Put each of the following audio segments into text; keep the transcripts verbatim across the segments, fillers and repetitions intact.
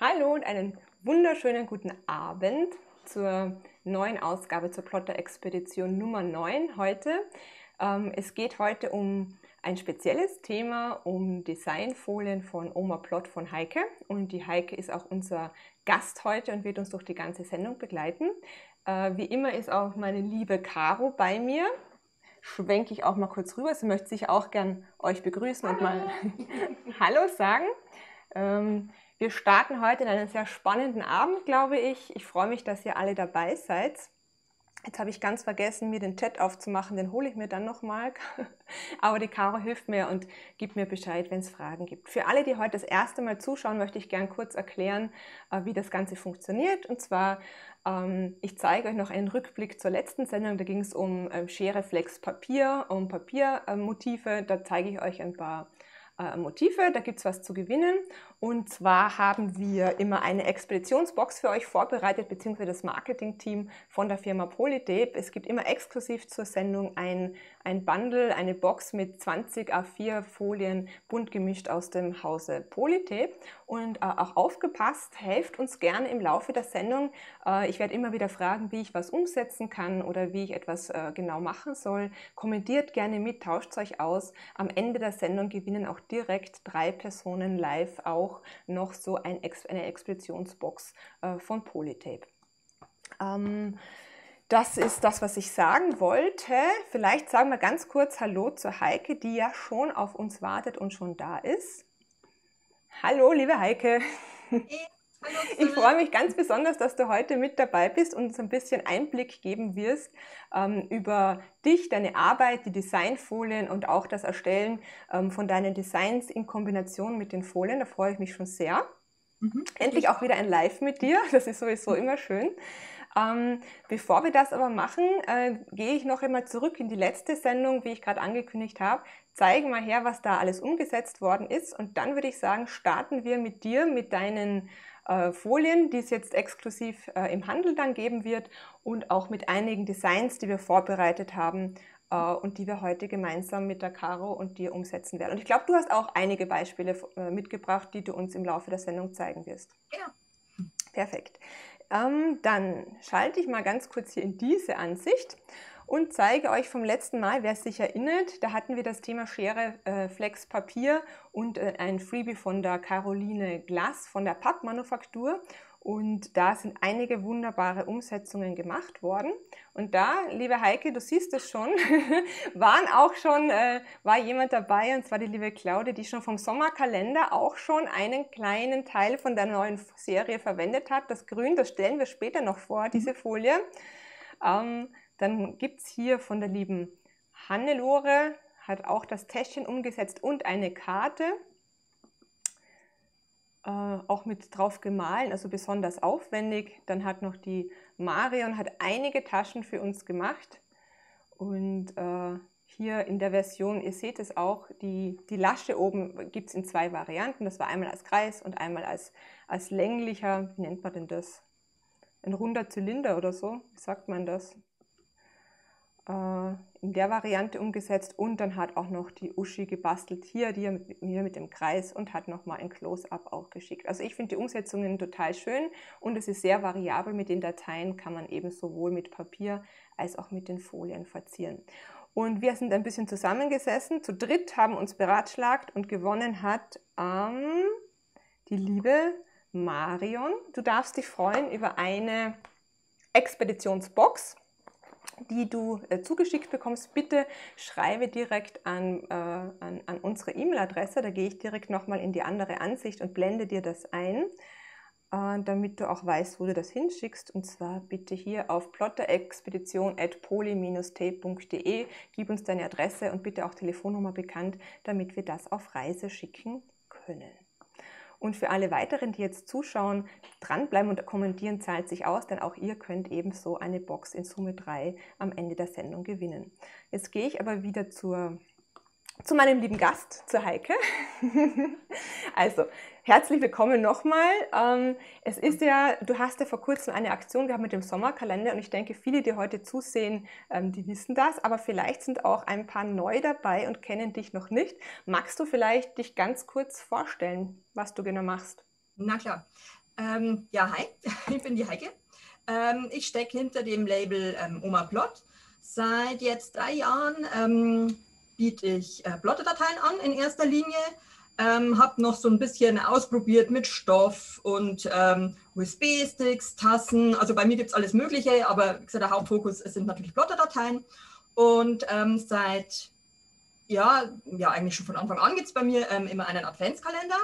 Hallo und einen wunderschönen guten Abend zur neuen Ausgabe zur Plotter-Expedition Nummer neun heute. Ähm, es geht heute um ein spezielles Thema, um Designfolien von Oma Plott von Heike. Und die Heike ist auch unser Gast heute und wird uns durch die ganze Sendung begleiten. Äh, wie immer ist auch meine liebe Caro bei mir. Schwenke ich auch mal kurz rüber. Sie möchte sicher auch gern euch begrüßen und mal Hallo sagen. Ähm, wir starten heute in einen sehr spannenden Abend, glaube ich. Ich freue mich, dass ihr alle dabei seid. Jetzt habe ich ganz vergessen, mir den Chat aufzumachen, den hole ich mir dann nochmal. Aber die Caro hilft mir und gibt mir Bescheid, wenn es Fragen gibt. Für alle, die heute das erste Mal zuschauen, möchte ich gern kurz erklären, wie das Ganze funktioniert. Und zwar, ich zeige euch noch einen Rückblick zur letzten Sendung. Da ging es um Schere, Flex, Papier, um Papiermotive. Da zeige ich euch ein paar Motive, da gibt es was zu gewinnen. Und zwar haben wir immer eine Expeditionsbox für euch vorbereitet, beziehungsweise das Marketingteam von der Firma Polytape. Es gibt immer exklusiv zur Sendung ein, ein Bundle, eine Box mit zwanzig A vier Folien, bunt gemischt aus dem Hause Polytape. Und äh, auch aufgepasst, helft uns gerne im Laufe der Sendung. Äh, ich werde immer wieder fragen, wie ich was umsetzen kann oder wie ich etwas äh, genau machen soll. Kommentiert gerne mit, tauscht euch aus. Am Ende der Sendung gewinnen auch direkt drei Personen live auch noch so ein Ex eine Expeditionsbox äh, von Polytape. Ähm, das ist das, was ich sagen wollte. Vielleicht sagen wir ganz kurz Hallo zur Heike, die ja schon auf uns wartet und schon da ist. Hallo, liebe Heike. Hey, hallo ich freue mich ganz besonders, dass du heute mit dabei bist und uns ein bisschen Einblick geben wirst ähm, über dich, deine Arbeit, die Designfolien und auch das Erstellen ähm, von deinen Designs in Kombination mit den Folien. Da freue ich mich schon sehr. Mhm, Endlich auch wieder ein Live mit dir, das ist sowieso immer schön. Ähm, bevor wir das aber machen, äh, gehe ich noch einmal zurück in die letzte Sendung, wie ich gerade angekündigt habe. Zeige mal her, was da alles umgesetzt worden ist. Und dann würde ich sagen, starten wir mit dir, mit deinen äh, Folien, die es jetzt exklusiv äh, im Handel dann geben wird und auch mit einigen Designs, die wir vorbereitet haben äh, und die wir heute gemeinsam mit der Caro und dir umsetzen werden. Und ich glaube, du hast auch einige Beispiele äh, mitgebracht, die du uns im Laufe der Sendung zeigen wirst. Ja. Perfekt. Ähm, dann schalte ich mal ganz kurz hier in diese Ansicht und zeige euch vom letzten Mal, wer es sich erinnert, da hatten wir das Thema Schere, äh, Flex, Papier und äh, ein Freebie von der Caroline Glass von der Pappmanufaktur. Und da sind einige wunderbare Umsetzungen gemacht worden. Und da, liebe Heike, du siehst es schon, waren auch schon, äh, war jemand dabei, und zwar die liebe Claudia, die schon vom Sommerkalender auch schon einen kleinen Teil von der neuen Serie verwendet hat. Das Grün, das stellen wir später noch vor, diese Folie. Ähm, dann gibt es hier von der lieben Hannelore, hat auch das Täschchen umgesetzt und eine Karte. Äh, auch mit drauf gemahlen, also besonders aufwendig. Dann hat noch die Marion hat einige Taschen für uns gemacht. Und äh, hier in der Version, ihr seht es auch, die, die Lasche oben gibt es in zwei Varianten. Das war einmal als Kreis und einmal als, als länglicher, wie nennt man denn das? Ein runder Zylinder oder so, wie sagt man das? In der Variante umgesetzt, und dann hat auch noch die Uschi gebastelt, hier, die mit mir mit dem Kreis, und hat nochmal ein Close-Up auch geschickt. Also ich finde die Umsetzungen total schön und es ist sehr variabel. Mit den Dateien kann man eben sowohl mit Papier als auch mit den Folien verzieren. Und wir sind ein bisschen zusammengesessen, zu dritt, haben uns beratschlagt, und gewonnen hat ähm, die liebe Marion. Du darfst dich freuen über eine Expeditionsbox, die du äh, zugeschickt bekommst. Bitte schreibe direkt an, äh, an, an unsere E-Mail-Adresse, da gehe ich direkt nochmal in die andere Ansicht und blende dir das ein, äh, damit du auch weißt, wo du das hinschickst, und zwar bitte hier auf plotterexpedition at poly tape punkt de, gib uns deine Adresse und bitte auch Telefonnummer bekannt, damit wir das auf Reise schicken können. Und für alle weiteren, die jetzt zuschauen, dranbleiben und kommentieren zahlt sich aus, denn auch ihr könnt ebenso eine Box in Summe drei am Ende der Sendung gewinnen. Jetzt gehe ich aber wieder zur, zu meinem lieben Gast, zur Heike. Also, herzlich willkommen nochmal. Ähm, es ist ja, du hast ja vor kurzem eine Aktion gehabt mit dem Sommerkalender, und ich denke, viele, die heute zusehen, ähm, die wissen das, aber vielleicht sind auch ein paar neu dabei und kennen dich noch nicht. Magst du vielleicht dich ganz kurz vorstellen, was du genau machst? Na klar. Ähm, ja, hi, ich bin die Heike. Ähm, ich stecke hinter dem Label ähm, Oma Plot. Seit jetzt drei Jahren ähm, biete ich äh, Plotter-Dateien an in erster Linie. Ähm, habe noch so ein bisschen ausprobiert mit Stoff und ähm, U S B-Sticks, Tassen. Also bei mir gibt es alles Mögliche, aber wie gesagt, der Hauptfokus sind natürlich Plotter-Dateien. Und ähm, seit, ja, ja, eigentlich schon von Anfang an gibt es bei mir ähm, immer einen Adventskalender.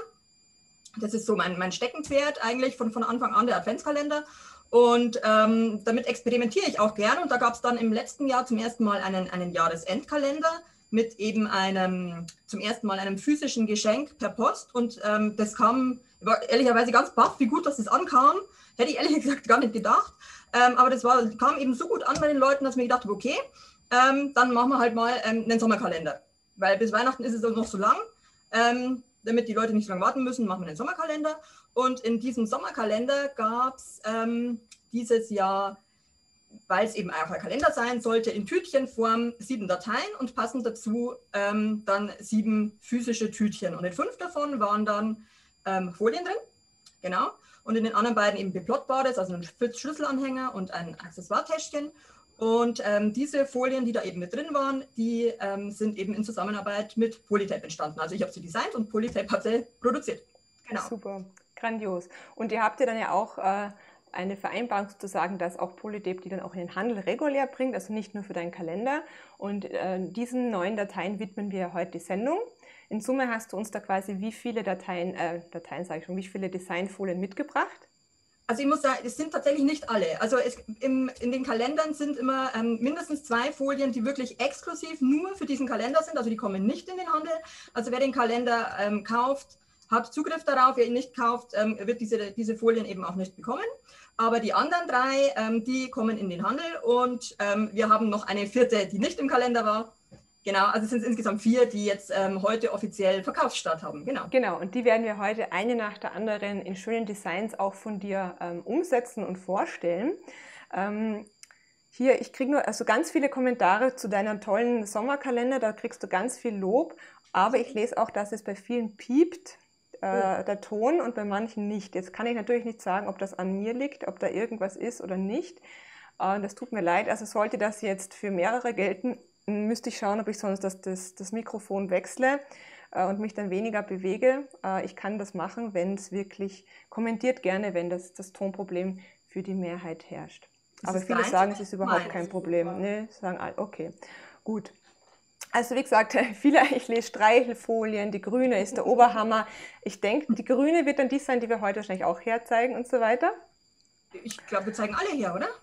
Das ist so mein, mein Steckenpferd eigentlich von, von Anfang an, der Adventskalender. Und ähm, damit experimentiere ich auch gern. Und da gab es dann im letzten Jahr zum ersten Mal einen, einen Jahresendkalender mit eben einem, zum ersten Mal einem physischen Geschenk per Post. Und ähm, das kam, war ehrlicherweise ganz baff, wie gut, dass das ankam. Hätte ich ehrlich gesagt gar nicht gedacht. Ähm, aber das war, kam eben so gut an bei den Leuten, dass ich mir gedacht habe, okay, ähm, dann machen wir halt mal ähm, einen Sommerkalender. Weil bis Weihnachten ist es noch so lang. Ähm, damit die Leute nicht so lange warten müssen, machen wir einen Sommerkalender. Und in diesem Sommerkalender gab es ähm, dieses Jahr, weil es eben auch ein Kalender sein sollte, in Tütchenform sieben Dateien und passend dazu ähm, dann sieben physische Tütchen. Und in fünf davon waren dann ähm, Folien drin, genau. Und in den anderen beiden eben beplottbares, also ein Schlüsselanhänger und ein Accessoire-Täschchen. Und ähm, diese Folien, die da eben mit drin waren, die ähm, sind eben in Zusammenarbeit mit Polytape entstanden. Also ich habe sie designt und Polytape hat sie produziert. Genau. Super, grandios. Und ihr habt ja dann ja auch äh, eine Vereinbarung sozusagen, dass auch Polytape die dann auch in den Handel regulär bringt, also nicht nur für deinen Kalender. Und äh, diesen neuen Dateien widmen wir heute die Sendung. In Summe hast du uns da quasi wie viele Dateien, äh, Dateien sage ich schon, wie viele Designfolien mitgebracht? Also ich muss sagen, es sind tatsächlich nicht alle. Also es, im, in den Kalendern sind immer ähm, mindestens zwei Folien, die wirklich exklusiv nur für diesen Kalender sind. Also die kommen nicht in den Handel. Also wer den Kalender ähm, kauft, hat Zugriff darauf. Wer ihn nicht kauft, ähm, wird diese, diese Folien eben auch nicht bekommen. Aber die anderen drei, ähm, die kommen in den Handel. Und ähm, wir haben noch eine vierte, die nicht im Kalender war. Genau, also es sind insgesamt vier, die jetzt ähm, heute offiziell Verkaufsstart haben. Genau. Genau, und die werden wir heute eine nach der anderen in schönen Designs auch von dir ähm, umsetzen und vorstellen. Ähm, hier, ich kriege nur also ganz viele Kommentare zu deinem tollen Sommerkalender, da kriegst du ganz viel Lob, aber ich lese auch, dass es bei vielen piept, äh, der Ton, und bei manchen nicht. Jetzt kann ich natürlich nicht sagen, ob das an mir liegt, ob da irgendwas ist oder nicht. Äh, das tut mir leid, also sollte das jetzt für mehrere gelten, müsste ich schauen, ob ich sonst das, das, das Mikrofon wechsle äh, und mich dann weniger bewege. Äh, ich kann das machen, wenn es wirklich, kommentiert gerne, wenn das, das Tonproblem für die Mehrheit herrscht. Das Aber viele sagen, es ist überhaupt kein Problem. Nee, sagen alle, okay, gut. Also wie gesagt, viele, ich lese Streichelfolien, die grüne ist der Oberhammer. Ich denke, die grüne wird dann die sein, die wir heute wahrscheinlich auch herzeigen und so weiter. Ich glaube, wir zeigen alle her, oder?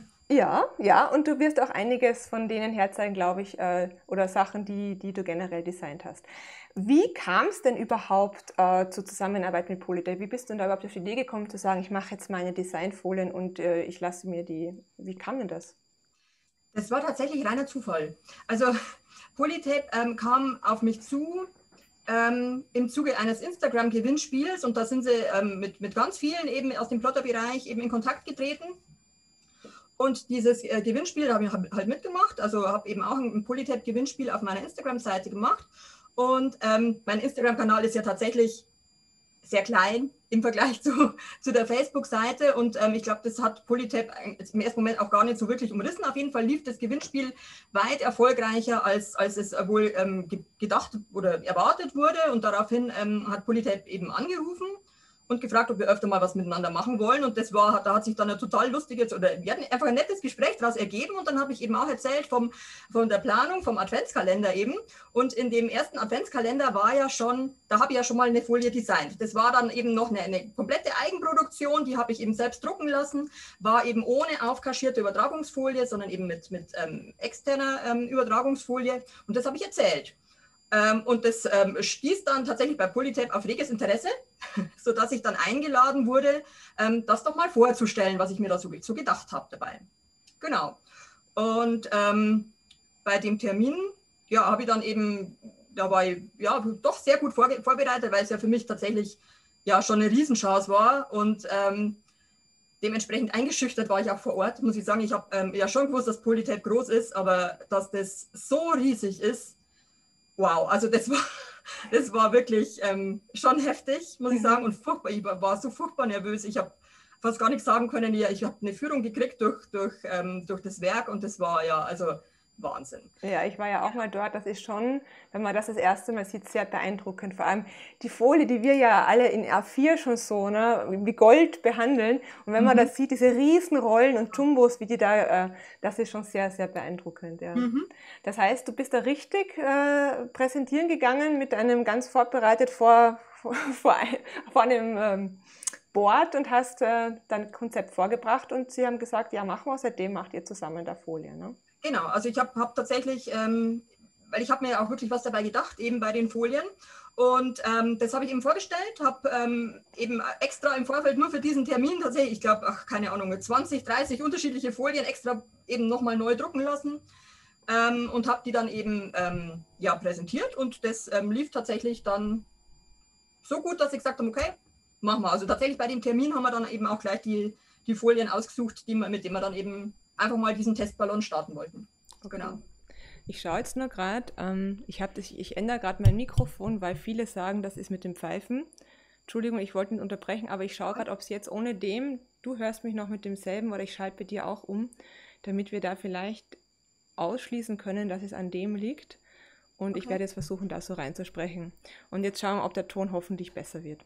Ja, ja, und du wirst auch einiges von denen herzeigen, glaube ich, äh, oder Sachen, die, die du generell designt hast. Wie kam es denn überhaupt äh, zur Zusammenarbeit mit Polytape? Wie bist du denn da überhaupt auf die Idee gekommen zu sagen, ich mache jetzt meine Designfolien und äh, ich lasse mir die, wie kam denn das? Das war tatsächlich reiner Zufall. Also Polytape ähm, kam auf mich zu ähm, im Zuge eines Instagram-Gewinnspiels und da sind sie ähm, mit, mit ganz vielen eben aus dem Plotter-Bereich eben in Kontakt getreten. Und dieses äh, Gewinnspiel, da habe ich halt mitgemacht, also habe eben auch ein, ein Polytape-Gewinnspiel auf meiner Instagram-Seite gemacht. Und ähm, mein Instagram-Kanal ist ja tatsächlich sehr klein im Vergleich zu, zu der Facebook-Seite. Und ähm, ich glaube, das hat Polytape im ersten Moment auch gar nicht so wirklich umrissen. Auf jeden Fall lief das Gewinnspiel weit erfolgreicher, als, als es wohl ähm, gedacht oder erwartet wurde. Und daraufhin ähm, hat Polytape eben angerufen und gefragt, ob wir öfter mal was miteinander machen wollen. Und das war, da hat sich dann ein total lustiges oder wir hatten einfach ein nettes Gespräch daraus ergeben. Und dann habe ich eben auch erzählt vom, von der Planung, vom Adventskalender eben. Und in dem ersten Adventskalender war ja schon, da habe ich ja schon mal eine Folie designt. Das war dann eben noch eine, eine komplette Eigenproduktion, die habe ich eben selbst drucken lassen, war eben ohne aufkaschierte Übertragungsfolie, sondern eben mit, mit ähm, externer ähm, Übertragungsfolie. Und das habe ich erzählt. Ähm, und das ähm, stieß dann tatsächlich bei Polytape auf reges Interesse, sodass ich dann eingeladen wurde, ähm, das doch mal vorzustellen, was ich mir da so, so gedacht habe dabei. Genau. Und ähm, bei dem Termin, ja, habe ich dann eben, da war ich ja, doch sehr gut vor, vorbereitet, weil es ja für mich tatsächlich ja schon eine Riesenchance war. Und ähm, dementsprechend eingeschüchtert war ich auch vor Ort, muss ich sagen. Ich habe ähm, ja schon gewusst, dass Polytape groß ist, aber dass das so riesig ist, wow, also das war, das war wirklich ähm, schon heftig, muss ich sagen, und furchtbar. Ich war, war so furchtbar nervös. Ich habe fast gar nichts sagen können. Ich habe eine Führung gekriegt durch, durch, ähm, durch das Werk und das war ja, also Wahnsinn. Ja, ich war ja auch mal dort. Das ist schon, wenn man das das erste Mal sieht, sehr beeindruckend. Vor allem die Folie, die wir ja alle in A vier schon so, ne, wie Gold behandeln. Und wenn man Mhm. das sieht, diese riesen Rollen und Jumbos, wie die da, äh, das ist schon sehr, sehr beeindruckend. Ja. Mhm. Das heißt, du bist da richtig äh, präsentieren gegangen mit einem ganz vorbereitet vor, vor, vor, ein, vor einem ähm, Board und hast äh, dein Konzept vorgebracht und sie haben gesagt, ja, machen wir, seitdem macht ihr zusammen da Folie, ne? Genau, also ich habe hab tatsächlich, ähm, weil ich habe mir auch wirklich was dabei gedacht, eben bei den Folien. Und ähm, das habe ich eben vorgestellt, habe ähm, eben extra im Vorfeld nur für diesen Termin tatsächlich, ich glaube, ach, keine Ahnung, zwanzig, dreißig unterschiedliche Folien extra eben nochmal neu drucken lassen ähm, und habe die dann eben ähm, ja, präsentiert. Und das ähm, lief tatsächlich dann so gut, dass ich gesagt habe, okay, machen wir. Also tatsächlich bei dem Termin haben wir dann eben auch gleich die, die Folien ausgesucht, die wir, mit denen wir dann eben einfach mal diesen Testballon starten wollten. Okay. Genau. Ich schaue jetzt nur gerade, ähm, ich, ich, ich ändere gerade mein Mikrofon, weil viele sagen, das ist mit dem Pfeifen. Entschuldigung, ich wollte nicht unterbrechen, aber ich schaue gerade, ob es jetzt ohne dem, du hörst mich noch mit demselben oder ich schalte bei dir auch um, damit wir da vielleicht ausschließen können, dass es an dem liegt. Und okay. Ich werde jetzt versuchen, da so reinzusprechen. Und jetzt schauen wir, ob der Ton hoffentlich besser wird.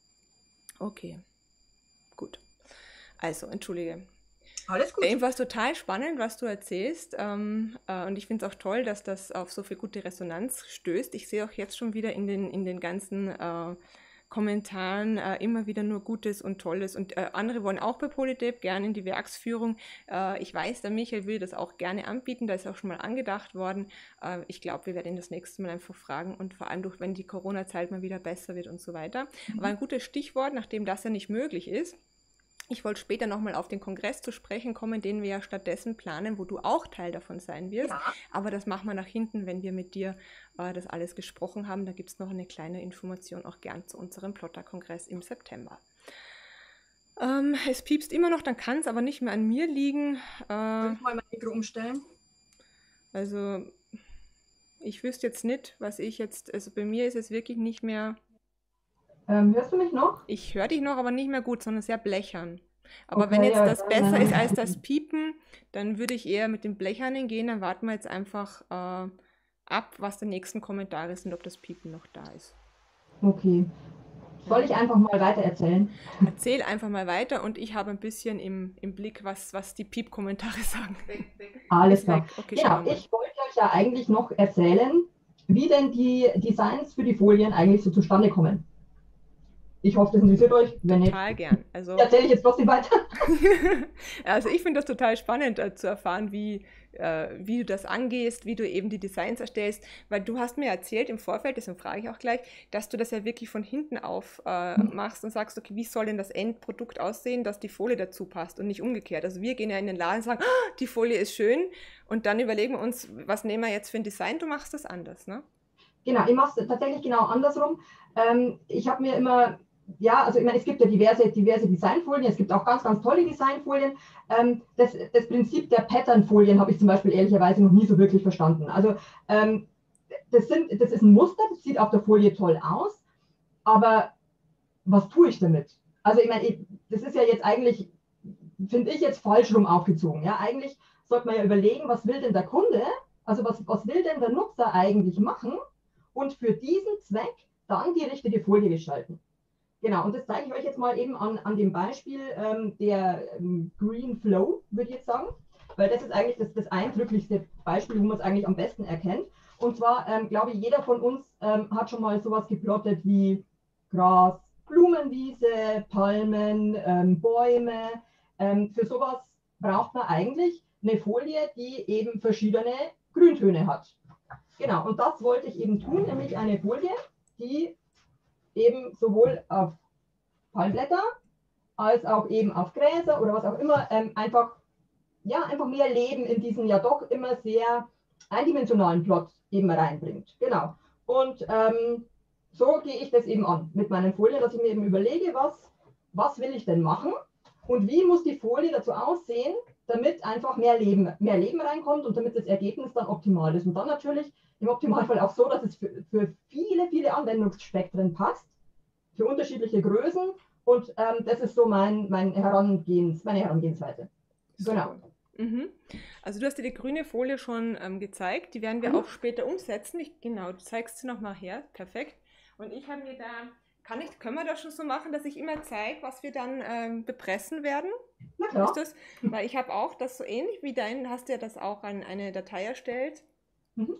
Okay, gut. Also, entschuldige. Alles gut. Ebenfalls total spannend, was du erzählst. Ähm, äh, und ich finde es auch toll, dass das auf so viel gute Resonanz stößt. Ich sehe auch jetzt schon wieder in den, in den ganzen äh, Kommentaren äh, immer wieder nur Gutes und Tolles. Und äh, andere wollen auch bei Polytape gerne in die Werksführung. Äh, ich weiß, der Michael will das auch gerne anbieten. Da ist auch schon mal angedacht worden. Äh, ich glaube, wir werden ihn das nächste Mal einfach fragen. Und vor allem, durch, wenn die Corona-Zeit mal wieder besser wird und so weiter. Mhm. Aber ein gutes Stichwort, nachdem das ja nicht möglich ist. Ich wollte später nochmal auf den Kongress zu sprechen kommen, den wir ja stattdessen planen, wo du auch Teil davon sein wirst. Ja. Aber das machen wir nach hinten, wenn wir mit dir äh, das alles gesprochen haben. Da gibt es noch eine kleine Information auch gern zu unserem Plotter-Kongress im September. Ähm, es piepst immer noch, dann kann es aber nicht mehr an mir liegen. Äh, Soll ich mal mein Mikro umstellen? Also ich wüsste jetzt nicht, was ich jetzt, also bei mir ist es wirklich nicht mehr... Ähm, hörst du mich noch? Ich höre dich noch, aber nicht mehr gut, sondern sehr blechern. Aber okay, wenn jetzt ja, das besser ist als das Piepen, dann würde ich eher mit dem Blechernen gehen. Dann warten wir jetzt einfach äh, ab, was die nächsten Kommentare sind, ob das Piepen noch da ist. Okay. Soll ich einfach mal weiter erzählen? Erzähl einfach mal weiter und ich habe ein bisschen im, im Blick, was, was die Piep-Kommentare sagen. Weg, weg. Alles klar. Okay, genau, ich wollte euch ja eigentlich noch erzählen, wie denn die Designs für die Folien eigentlich so zustande kommen. Ich hoffe, das interessiert euch. Wenn total nicht, gern. Also, erzähle ich jetzt trotzdem weiter. Also ich finde das total spannend äh, zu erfahren, wie, äh, wie du das angehst, wie du eben die Designs erstellst, weil du hast mir erzählt im Vorfeld, deswegen frage ich auch gleich, dass du das ja wirklich von hinten auf äh, machst und sagst, okay, wie soll denn das Endprodukt aussehen, dass die Folie dazu passt und nicht umgekehrt. Also wir gehen ja in den Laden und sagen, oh, die Folie ist schön und dann überlegen wir uns, was nehmen wir jetzt für ein Design, du machst das anders, ne? Genau, ich mache es tatsächlich genau andersrum. Ähm, ich habe mir immer... Ja, also ich meine, es gibt ja diverse, diverse Designfolien, es gibt auch ganz, ganz tolle Designfolien. Ähm, das, das Prinzip der Patternfolien habe ich zum Beispiel ehrlicherweise noch nie so wirklich verstanden. Also ähm, das, sind, das ist ein Muster, das sieht auf der Folie toll aus, aber was tue ich damit? Also ich meine, das ist ja jetzt eigentlich, finde ich jetzt falsch rum aufgezogen. Ja, eigentlich sollte man ja überlegen, was will denn der Kunde, also was, was will denn der Nutzer eigentlich machen und für diesen Zweck dann die richtige Folie gestalten. Genau, und das zeige ich euch jetzt mal eben an, an dem Beispiel ähm, der ähm, Green Flow, würde ich jetzt sagen, weil das ist eigentlich das, das eindrücklichste Beispiel, wo man es eigentlich am besten erkennt. Und zwar, ähm, glaube ich, jeder von uns ähm, hat schon mal sowas geplottet wie Gras, Blumenwiese, Palmen, ähm, Bäume. Ähm, für sowas braucht man eigentlich eine Folie, die eben verschiedene Grüntöne hat. Genau, und das wollte ich eben tun, nämlich eine Folie, die eben sowohl auf Palmblätter als auch eben auf Gräser oder was auch immer ähm, einfach, ja, einfach mehr Leben in diesen ja doch immer sehr eindimensionalen Plot eben reinbringt. Genau. Und ähm, so gehe ich das eben an mit meinen Folien, dass ich mir eben überlege, was, was will ich denn machen und wie muss die Folie dazu aussehen, damit einfach mehr Leben, mehr Leben reinkommt und damit das Ergebnis dann optimal ist. Und dann natürlich im Optimalfall auch so, dass es für, für viele, viele Anwendungsspektren passt, für unterschiedliche Größen. Und ähm, das ist so mein, mein Herangehens, meine Herangehensweise. Super. Genau. Mhm. Also du hast dir die grüne Folie schon ähm, gezeigt, die werden wir mhm. auch später umsetzen. Ich, genau, du zeigst sie nochmal her, perfekt. Und ich habe mir da, kann ich, können wir das schon so machen, dass ich immer zeige, was wir dann ähm, bepressen werden? Na klar. Ist das? Weil ich habe auch das so ähnlich wie dein, hast du ja das auch an eine Datei erstellt. Mhm.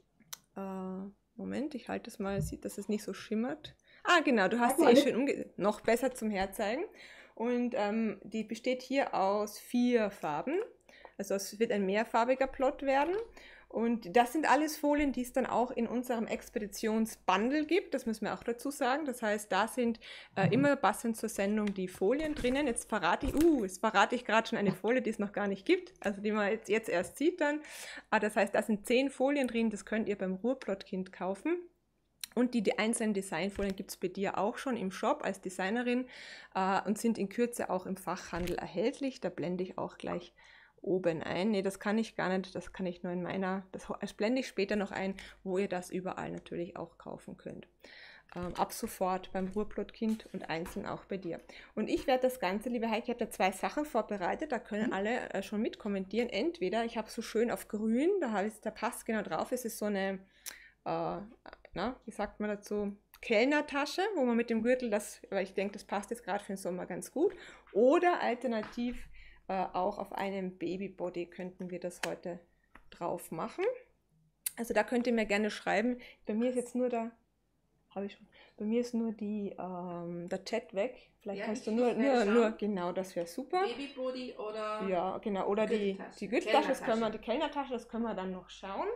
Äh, Moment, ich halte es mal, sieht, dass es nicht so schimmert. Ah, genau, du hast sie eh schön umge... Noch besser zum Herzeigen. Und ähm, die besteht hier aus vier Farben. Also es wird ein mehrfarbiger Plot werden. Und das sind alles Folien, die es dann auch in unserem Expeditionsbundle gibt. Das müssen wir auch dazu sagen. Das heißt, da sind äh, immer passend zur Sendung die Folien drinnen. Jetzt verrate ich, uh, jetzt verrate ich gerade schon eine Folie, die es noch gar nicht gibt. Also die man jetzt, jetzt erst sieht dann. Ah, das heißt, da sind zehn Folien drin. Das könnt ihr beim Ruhrplotkind kaufen. Und die, die einzelnen Designfolien gibt es bei dir auch schon im Shop als Designerin äh, und sind in Kürze auch im Fachhandel erhältlich. Da blende ich auch gleich oben ein. Ne, das kann ich gar nicht, das kann ich nur in meiner, das, das blende ich später noch ein, wo ihr das überall natürlich auch kaufen könnt. Ähm, ab sofort beim Ruhrplotkind und einzeln auch bei dir. Und ich werde das Ganze, liebe Heike, ich habe da zwei Sachen vorbereitet, da können alle äh, schon mitkommentieren. Entweder, ich habe so schön auf grün, da, habe ich, da passt genau drauf, es ist so eine, äh, na, wie sagt man dazu, Kellnertasche, wo man mit dem Gürtel das, weil ich denke, das passt jetzt gerade für den Sommer ganz gut. Oder alternativ äh, auch auf einem Babybody könnten wir das heute drauf machen. Also da könnt ihr mir gerne schreiben. Bei mir ist jetzt nur der, habe ich schon, bei mir ist nur die, ähm, der Chat weg. Vielleicht ja, kannst du nur, nur, nur, genau, das wäre super. Babybody oder ja, genau, oder die, die Gürteltasche, das können wir, die Kellnertasche, das können wir dann noch schauen.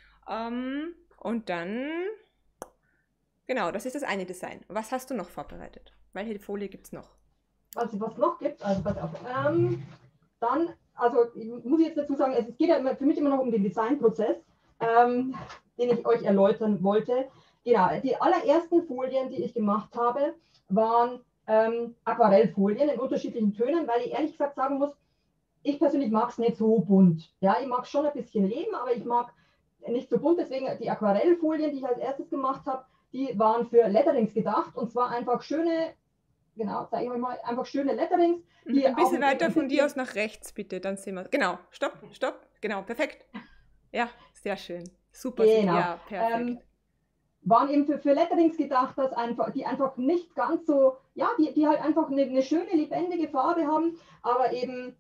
Ähm, und dann, genau, das ist das eine Design. Was hast du noch vorbereitet? Welche Folie gibt es noch? Also was noch gibt, also pass auf, ähm, dann, also muss ich jetzt dazu sagen, es geht ja immer, für mich immer noch um den Designprozess, ähm, den ich euch erläutern wollte. Genau, die allerersten Folien, die ich gemacht habe, waren ähm, Aquarellfolien in unterschiedlichen Tönen, weil ich ehrlich gesagt sagen muss, ich persönlich mag es nicht so bunt. Ja, ich mag schon ein bisschen Leben, aber ich mag nicht so bunt, deswegen die Aquarellfolien, die ich als erstes gemacht habe, die waren für Letterings gedacht und zwar einfach schöne, genau, zeige ich euch mal, einfach schöne Letterings. Die ein bisschen weiter von dir aus nach rechts, bitte, dann sehen wir. Genau, stopp, stopp, genau, perfekt. Ja, sehr schön, super, genau. Ja, perfekt. Ähm, waren eben für, für Letterings gedacht, dass einfach, die einfach nicht ganz so, ja, die, die halt einfach eine, eine schöne, lebendige Farbe haben, aber eben,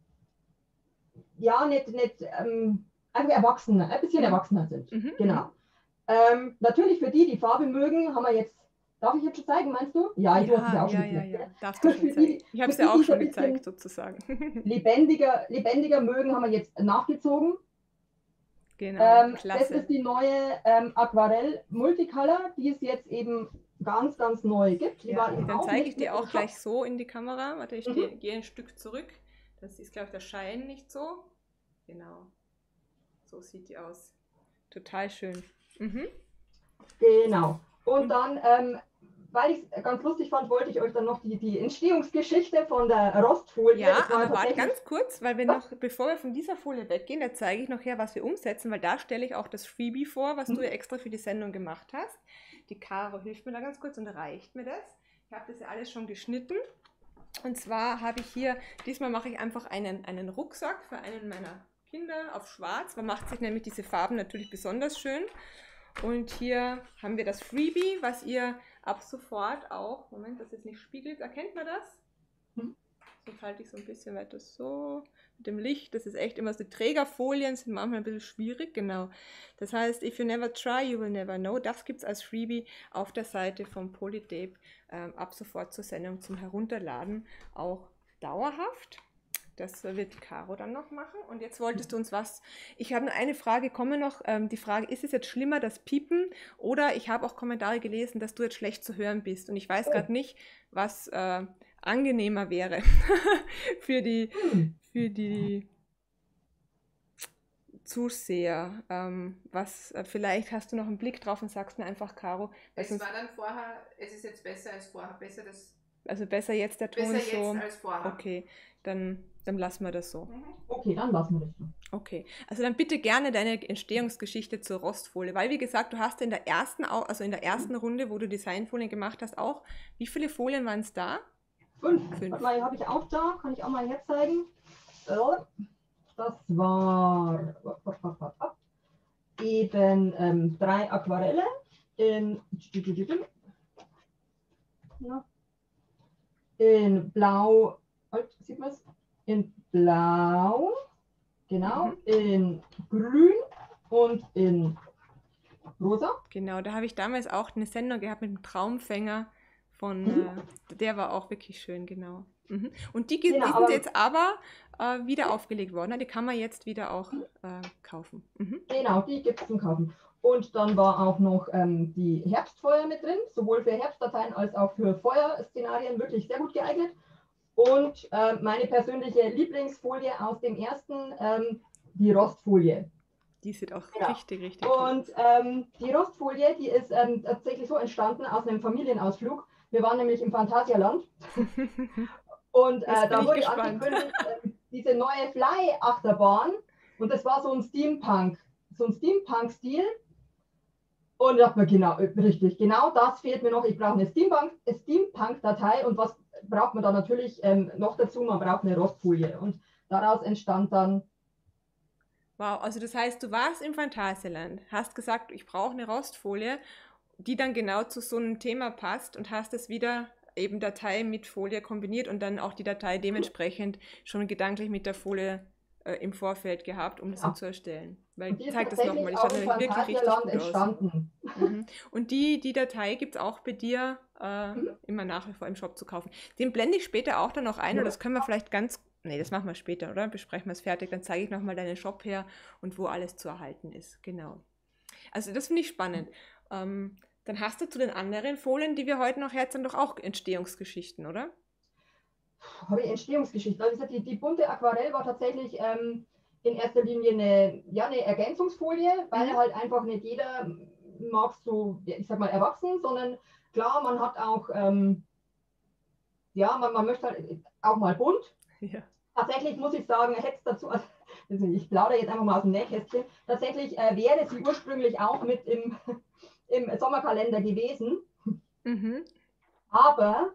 ja, nicht, nicht ähm, einfach erwachsener, ein bisschen erwachsener sind. Mhm, genau. Ähm, natürlich für die, die Farbe mögen, haben wir jetzt, darf ich jetzt schon zeigen, meinst du? Ja, ja, du hast ja auch ja, schon ja, ja, darfst du schon zeigen. Die, ich habe es ja auch schon gezeigt, sozusagen. lebendiger, lebendiger mögen, haben wir jetzt nachgezogen. Genau, ähm, klasse. Das ist die neue ähm, Aquarell Multicolor, die es jetzt eben ganz, ganz neu gibt. Die ja, war eben dann auch zeige ich dir auch gleich Shop. so in die Kamera. Warte, ich mhm. gehe ein Stück zurück. Das ist, glaube ich, der Schein nicht so. Genau. So sieht die aus. Total schön. Mhm. Genau. Und dann, ähm, weil ich es ganz lustig fand, wollte ich euch dann noch die, die Entstehungsgeschichte von der Rostfolie. Ja, aber warte ganz kurz, weil wir noch, bevor wir von dieser Folie weggehen, da zeige ich noch her, was wir umsetzen, weil da stelle ich auch das Freebie vor, was mhm. du ja extra für die Sendung gemacht hast. Die Caro hilft mir da ganz kurz und reicht mir das. Ich habe das ja alles schon geschnitten. Und zwar habe ich hier, diesmal mache ich einfach einen, einen Rucksack für einen meiner Kinder auf schwarz. Man macht sich nämlich diese Farben natürlich besonders schön. Und hier haben wir das Freebie, was ihr ab sofort auch, Moment, dass es nicht spiegelt, erkennt man das? Hm. Jetzt halte ich so ein bisschen weiter so mit dem Licht. Das ist echt immer so, die Trägerfolien sind manchmal ein bisschen schwierig, genau. Das heißt, if you never try, you will never know. Das gibt es als Freebie auf der Seite von Polytape ähm, ab sofort zur Sendung zum Herunterladen, auch dauerhaft. Das wird die Caro dann noch machen. Und jetzt wolltest du uns was... Ich habe nur eine Frage, komme noch. Ähm, die Frage, ist es jetzt schlimmer, das Piepen? Oder ich habe auch Kommentare gelesen, dass du jetzt schlecht zu hören bist. Und ich weiß gerade nicht, was äh, angenehmer wäre für die, für die Zuseher. Ähm, was, äh, vielleicht hast du noch einen Blick drauf und sagst mir einfach, Caro. Es war dann vorher, es ist jetzt besser als vorher. Besser das... Also besser jetzt der Ton besser so. Jetzt als vorher. Okay, dann Dann lassen wir das so. Okay, dann lassen wir das so. Okay, also dann bitte gerne deine Entstehungsgeschichte zur Rostfolie, weil wie gesagt, du hast in der ersten, Au- also in der ersten Runde, wo du Designfolien gemacht hast, auch, wie viele Folien waren es da? Fünf. Fünf. Warte mal, habe ich auch da, kann ich auch mal herzeigen. So, das war eben ähm, drei Aquarelle in, in Blau, halt, sieht man es? In Blau, genau, Mhm. in Grün und in Rosa. Genau, da habe ich damals auch eine Sendung gehabt mit dem Traumfänger von, Mhm. äh, der war auch wirklich schön, genau. Mhm. Und die, gi- Genau, die sind aber- jetzt aber äh, wieder aufgelegt worden, ne? Die kann man jetzt wieder auch äh, kaufen. Mhm. Genau, die gibt es zum Kaufen. Und dann war auch noch ähm, die Herbstfeuer mit drin, sowohl für Herbstdateien als auch für Feuerszenarien wirklich sehr gut geeignet. Und äh, meine persönliche Lieblingsfolie aus dem ersten, ähm, die Rostfolie. Die sieht auch Genau. richtig, richtig toll aus. Und ähm, die Rostfolie, die ist ähm, tatsächlich so entstanden aus einem Familienausflug. Wir waren nämlich im Phantasialand und Jetzt äh, bin da ich wurde gespannt. angekündigt, äh, diese neue Fly-Achterbahn und das war so ein Steampunk, so ein Steampunk-Stil. Und ich dachte mir, genau, äh, richtig, genau das fehlt mir noch. Ich brauche eine Steampunk- äh, Steampunk-Datei und was braucht man da natürlich ähm, noch dazu? Man braucht eine Rostfolie. Und daraus entstand dann, Wow, also das heißt, du warst im Phantasialand, hast gesagt, ich brauche eine Rostfolie, die dann genau zu so einem Thema passt und hast es wieder eben Datei mit Folie kombiniert und dann auch die Datei dementsprechend schon gedanklich mit der Folie äh, im Vorfeld gehabt, um das so Ja. zu erstellen. Weil, und die ist zeig das tatsächlich nochmal, die auch schaut im nämlich wirklich richtig Phantasialand gut aus. entstanden. Mhm. Und die, die Datei gibt es auch bei dir äh, Mhm. immer nach wie vor im Shop zu kaufen. Den blende ich später auch dann noch ein, Ja. oder das können wir vielleicht ganz, nee, das machen wir später, oder? Besprechen wir es fertig, dann zeige ich nochmal deinen Shop her und wo alles zu erhalten ist. Genau. Also das finde ich spannend. Ähm, dann hast du zu den anderen Folien, die wir heute noch herzen, doch auch Entstehungsgeschichten, oder? Habe ich Entstehungsgeschichte. Also die, die bunte Aquarell war tatsächlich ähm, in erster Linie eine, ja, eine Ergänzungsfolie, weil Mhm. halt einfach nicht jeder mag so, ich sag mal, erwachsen, sondern klar, man hat auch, ähm, ja, man, man möchte halt auch mal bunt. Ja. Tatsächlich muss ich sagen, hätte es dazu, also ich plaudere jetzt einfach mal aus dem Nähkästchen, tatsächlich äh, wäre sie ursprünglich auch mit im, im Sommerkalender gewesen, Mhm. aber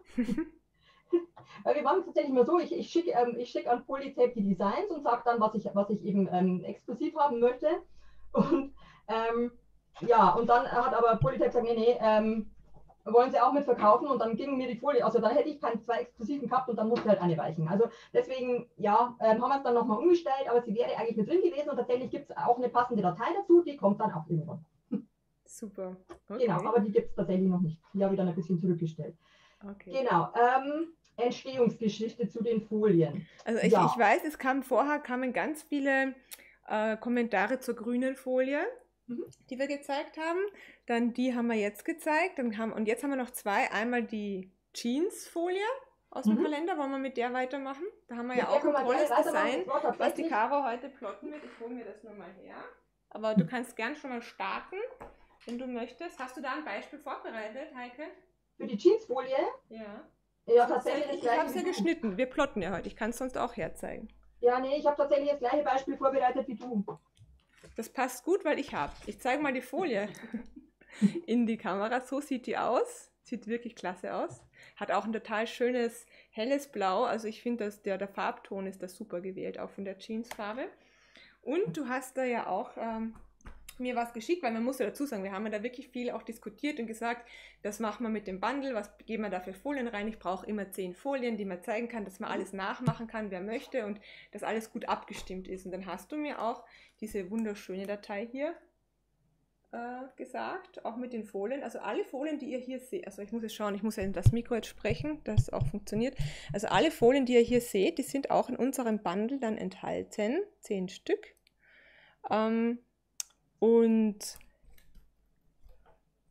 weil wir machen es tatsächlich mal so, ich, ich schicke ähm, ich schick an Polytape die Designs und sage dann, was ich, was ich eben ähm, exklusiv haben möchte. Und ähm, ja, und dann hat aber Polytape gesagt, nee, nee, ähm, wollen sie auch mit verkaufen und dann ging mir die Folie, also dann hätte ich keine zwei exklusiven gehabt und dann musste halt eine weichen. Also deswegen, ja, ähm, haben wir es dann nochmal umgestellt, aber sie wäre eigentlich mit drin gewesen und tatsächlich gibt es auch eine passende Datei dazu, die kommt dann auch irgendwann. Super. Okay. Genau, aber die gibt es tatsächlich noch nicht. Die habe ich dann ein bisschen zurückgestellt. Okay. Genau, ähm, Entstehungsgeschichte zu den Folien. Also ich, Ja. ich weiß, es kam vorher kamen ganz viele äh, Kommentare zur grünen Folie, Mhm. die wir gezeigt haben. Dann die haben wir jetzt gezeigt. Dann haben, und jetzt haben wir noch zwei. Einmal die Jeans-Folie aus dem Mhm. Kalender. Wollen wir mit der weitermachen? Da haben wir Mit ja der auch ein können wir tolles gerne weitermachen. Design, Das war was die tatsächlich- Caro heute plotten wird. Ich hole mir das nur mal her. Aber du kannst gern schon mal starten, wenn du möchtest. Hast du da ein Beispiel vorbereitet, Heike? Für die Jeansfolie? Ja. Ja, Sonst tatsächlich hätte das ich ich habe gleiche es ja wie du. geschnitten. Wir plotten ja heute. Ich kann es sonst auch herzeigen. Ja, nee, ich habe tatsächlich das gleiche Beispiel vorbereitet wie du. Das passt gut, weil ich habe. Ich zeige mal die Folie in die Kamera. So sieht die aus. Sieht wirklich klasse aus. Hat auch ein total schönes helles Blau. Also ich finde, dass der, der Farbton ist da super gewählt, auch von der Jeansfarbe. Und du hast da ja auch ähm, mir was geschickt, weil man muss ja dazu sagen, wir haben ja da wirklich viel auch diskutiert und gesagt, das machen wir mit dem Bundle, was geben wir da für Folien rein? Ich brauche immer zehn Folien, die man zeigen kann, dass man alles nachmachen kann, wer möchte und dass alles gut abgestimmt ist. Und dann hast du mir auch diese wunderschöne Datei hier äh, gesagt, auch mit den Folien. Also alle Folien, die ihr hier seht, also ich muss jetzt schauen, ich muss ja in das Mikro jetzt sprechen, dass es auch funktioniert. Also alle Folien, die ihr hier seht, die sind auch in unserem Bundle dann enthalten, zehn Stück. Ähm, Und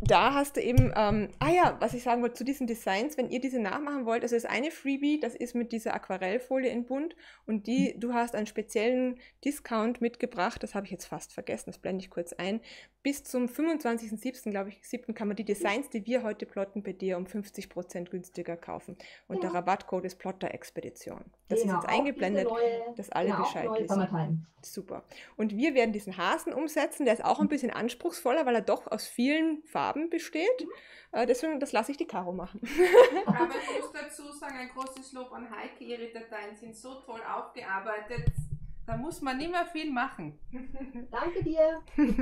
da hast du eben, ähm, ah ja, was ich sagen wollte zu diesen Designs, wenn ihr diese nachmachen wollt, also das eine Freebie, das ist mit dieser Aquarellfolie in bunt und die, du hast einen speziellen Discount mitgebracht, das habe ich jetzt fast vergessen, das blende ich kurz ein. Bis zum fünfundzwanzigsten siebten glaube ich, siebten kann man die Designs, die wir heute plotten, bei dir um fünfzig Prozent günstiger kaufen. Und Genau. der Rabattcode ist Plotter-Expedition. Das Genau, ist jetzt auch eingeblendet, diese neue, dass alle genau, auch Bescheid neue wissen. Summertime. Super. Und wir werden diesen Hasen umsetzen. Der ist auch ein bisschen anspruchsvoller, weil er doch aus vielen Farben besteht. Äh, deswegen, das lasse ich die Caro machen. Aber ich muss dazu sagen, ein großes Lob an Heike. Ihre Dateien sind so toll aufgearbeitet. Da muss man nicht mehr viel machen. Danke dir.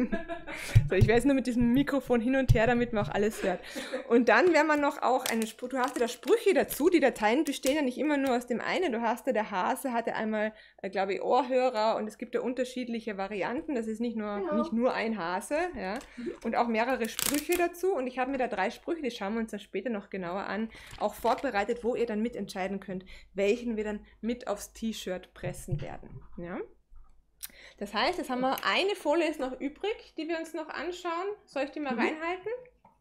So, ich werde jetzt nur mit diesem Mikrofon hin und her, damit man auch alles hört. Und dann werden wir noch auch eine Spruch, du hast ja da Sprüche dazu, die Dateien bestehen ja nicht immer nur aus dem einen. Du hast ja, der Hase hatte einmal, äh, glaube ich, Ohrhörer und es gibt ja unterschiedliche Varianten. Das ist nicht nur, Genau. nicht nur ein Hase, ja. Und auch mehrere Sprüche dazu. Und ich habe mir da drei Sprüche, die schauen wir uns dann später noch genauer an, auch vorbereitet, wo ihr dann mitentscheiden könnt, welchen wir dann mit aufs T-Shirt pressen werden. Ja. Das heißt, jetzt haben wir eine Folie ist noch übrig, die wir uns noch anschauen. Soll ich die mal Mhm. reinhalten?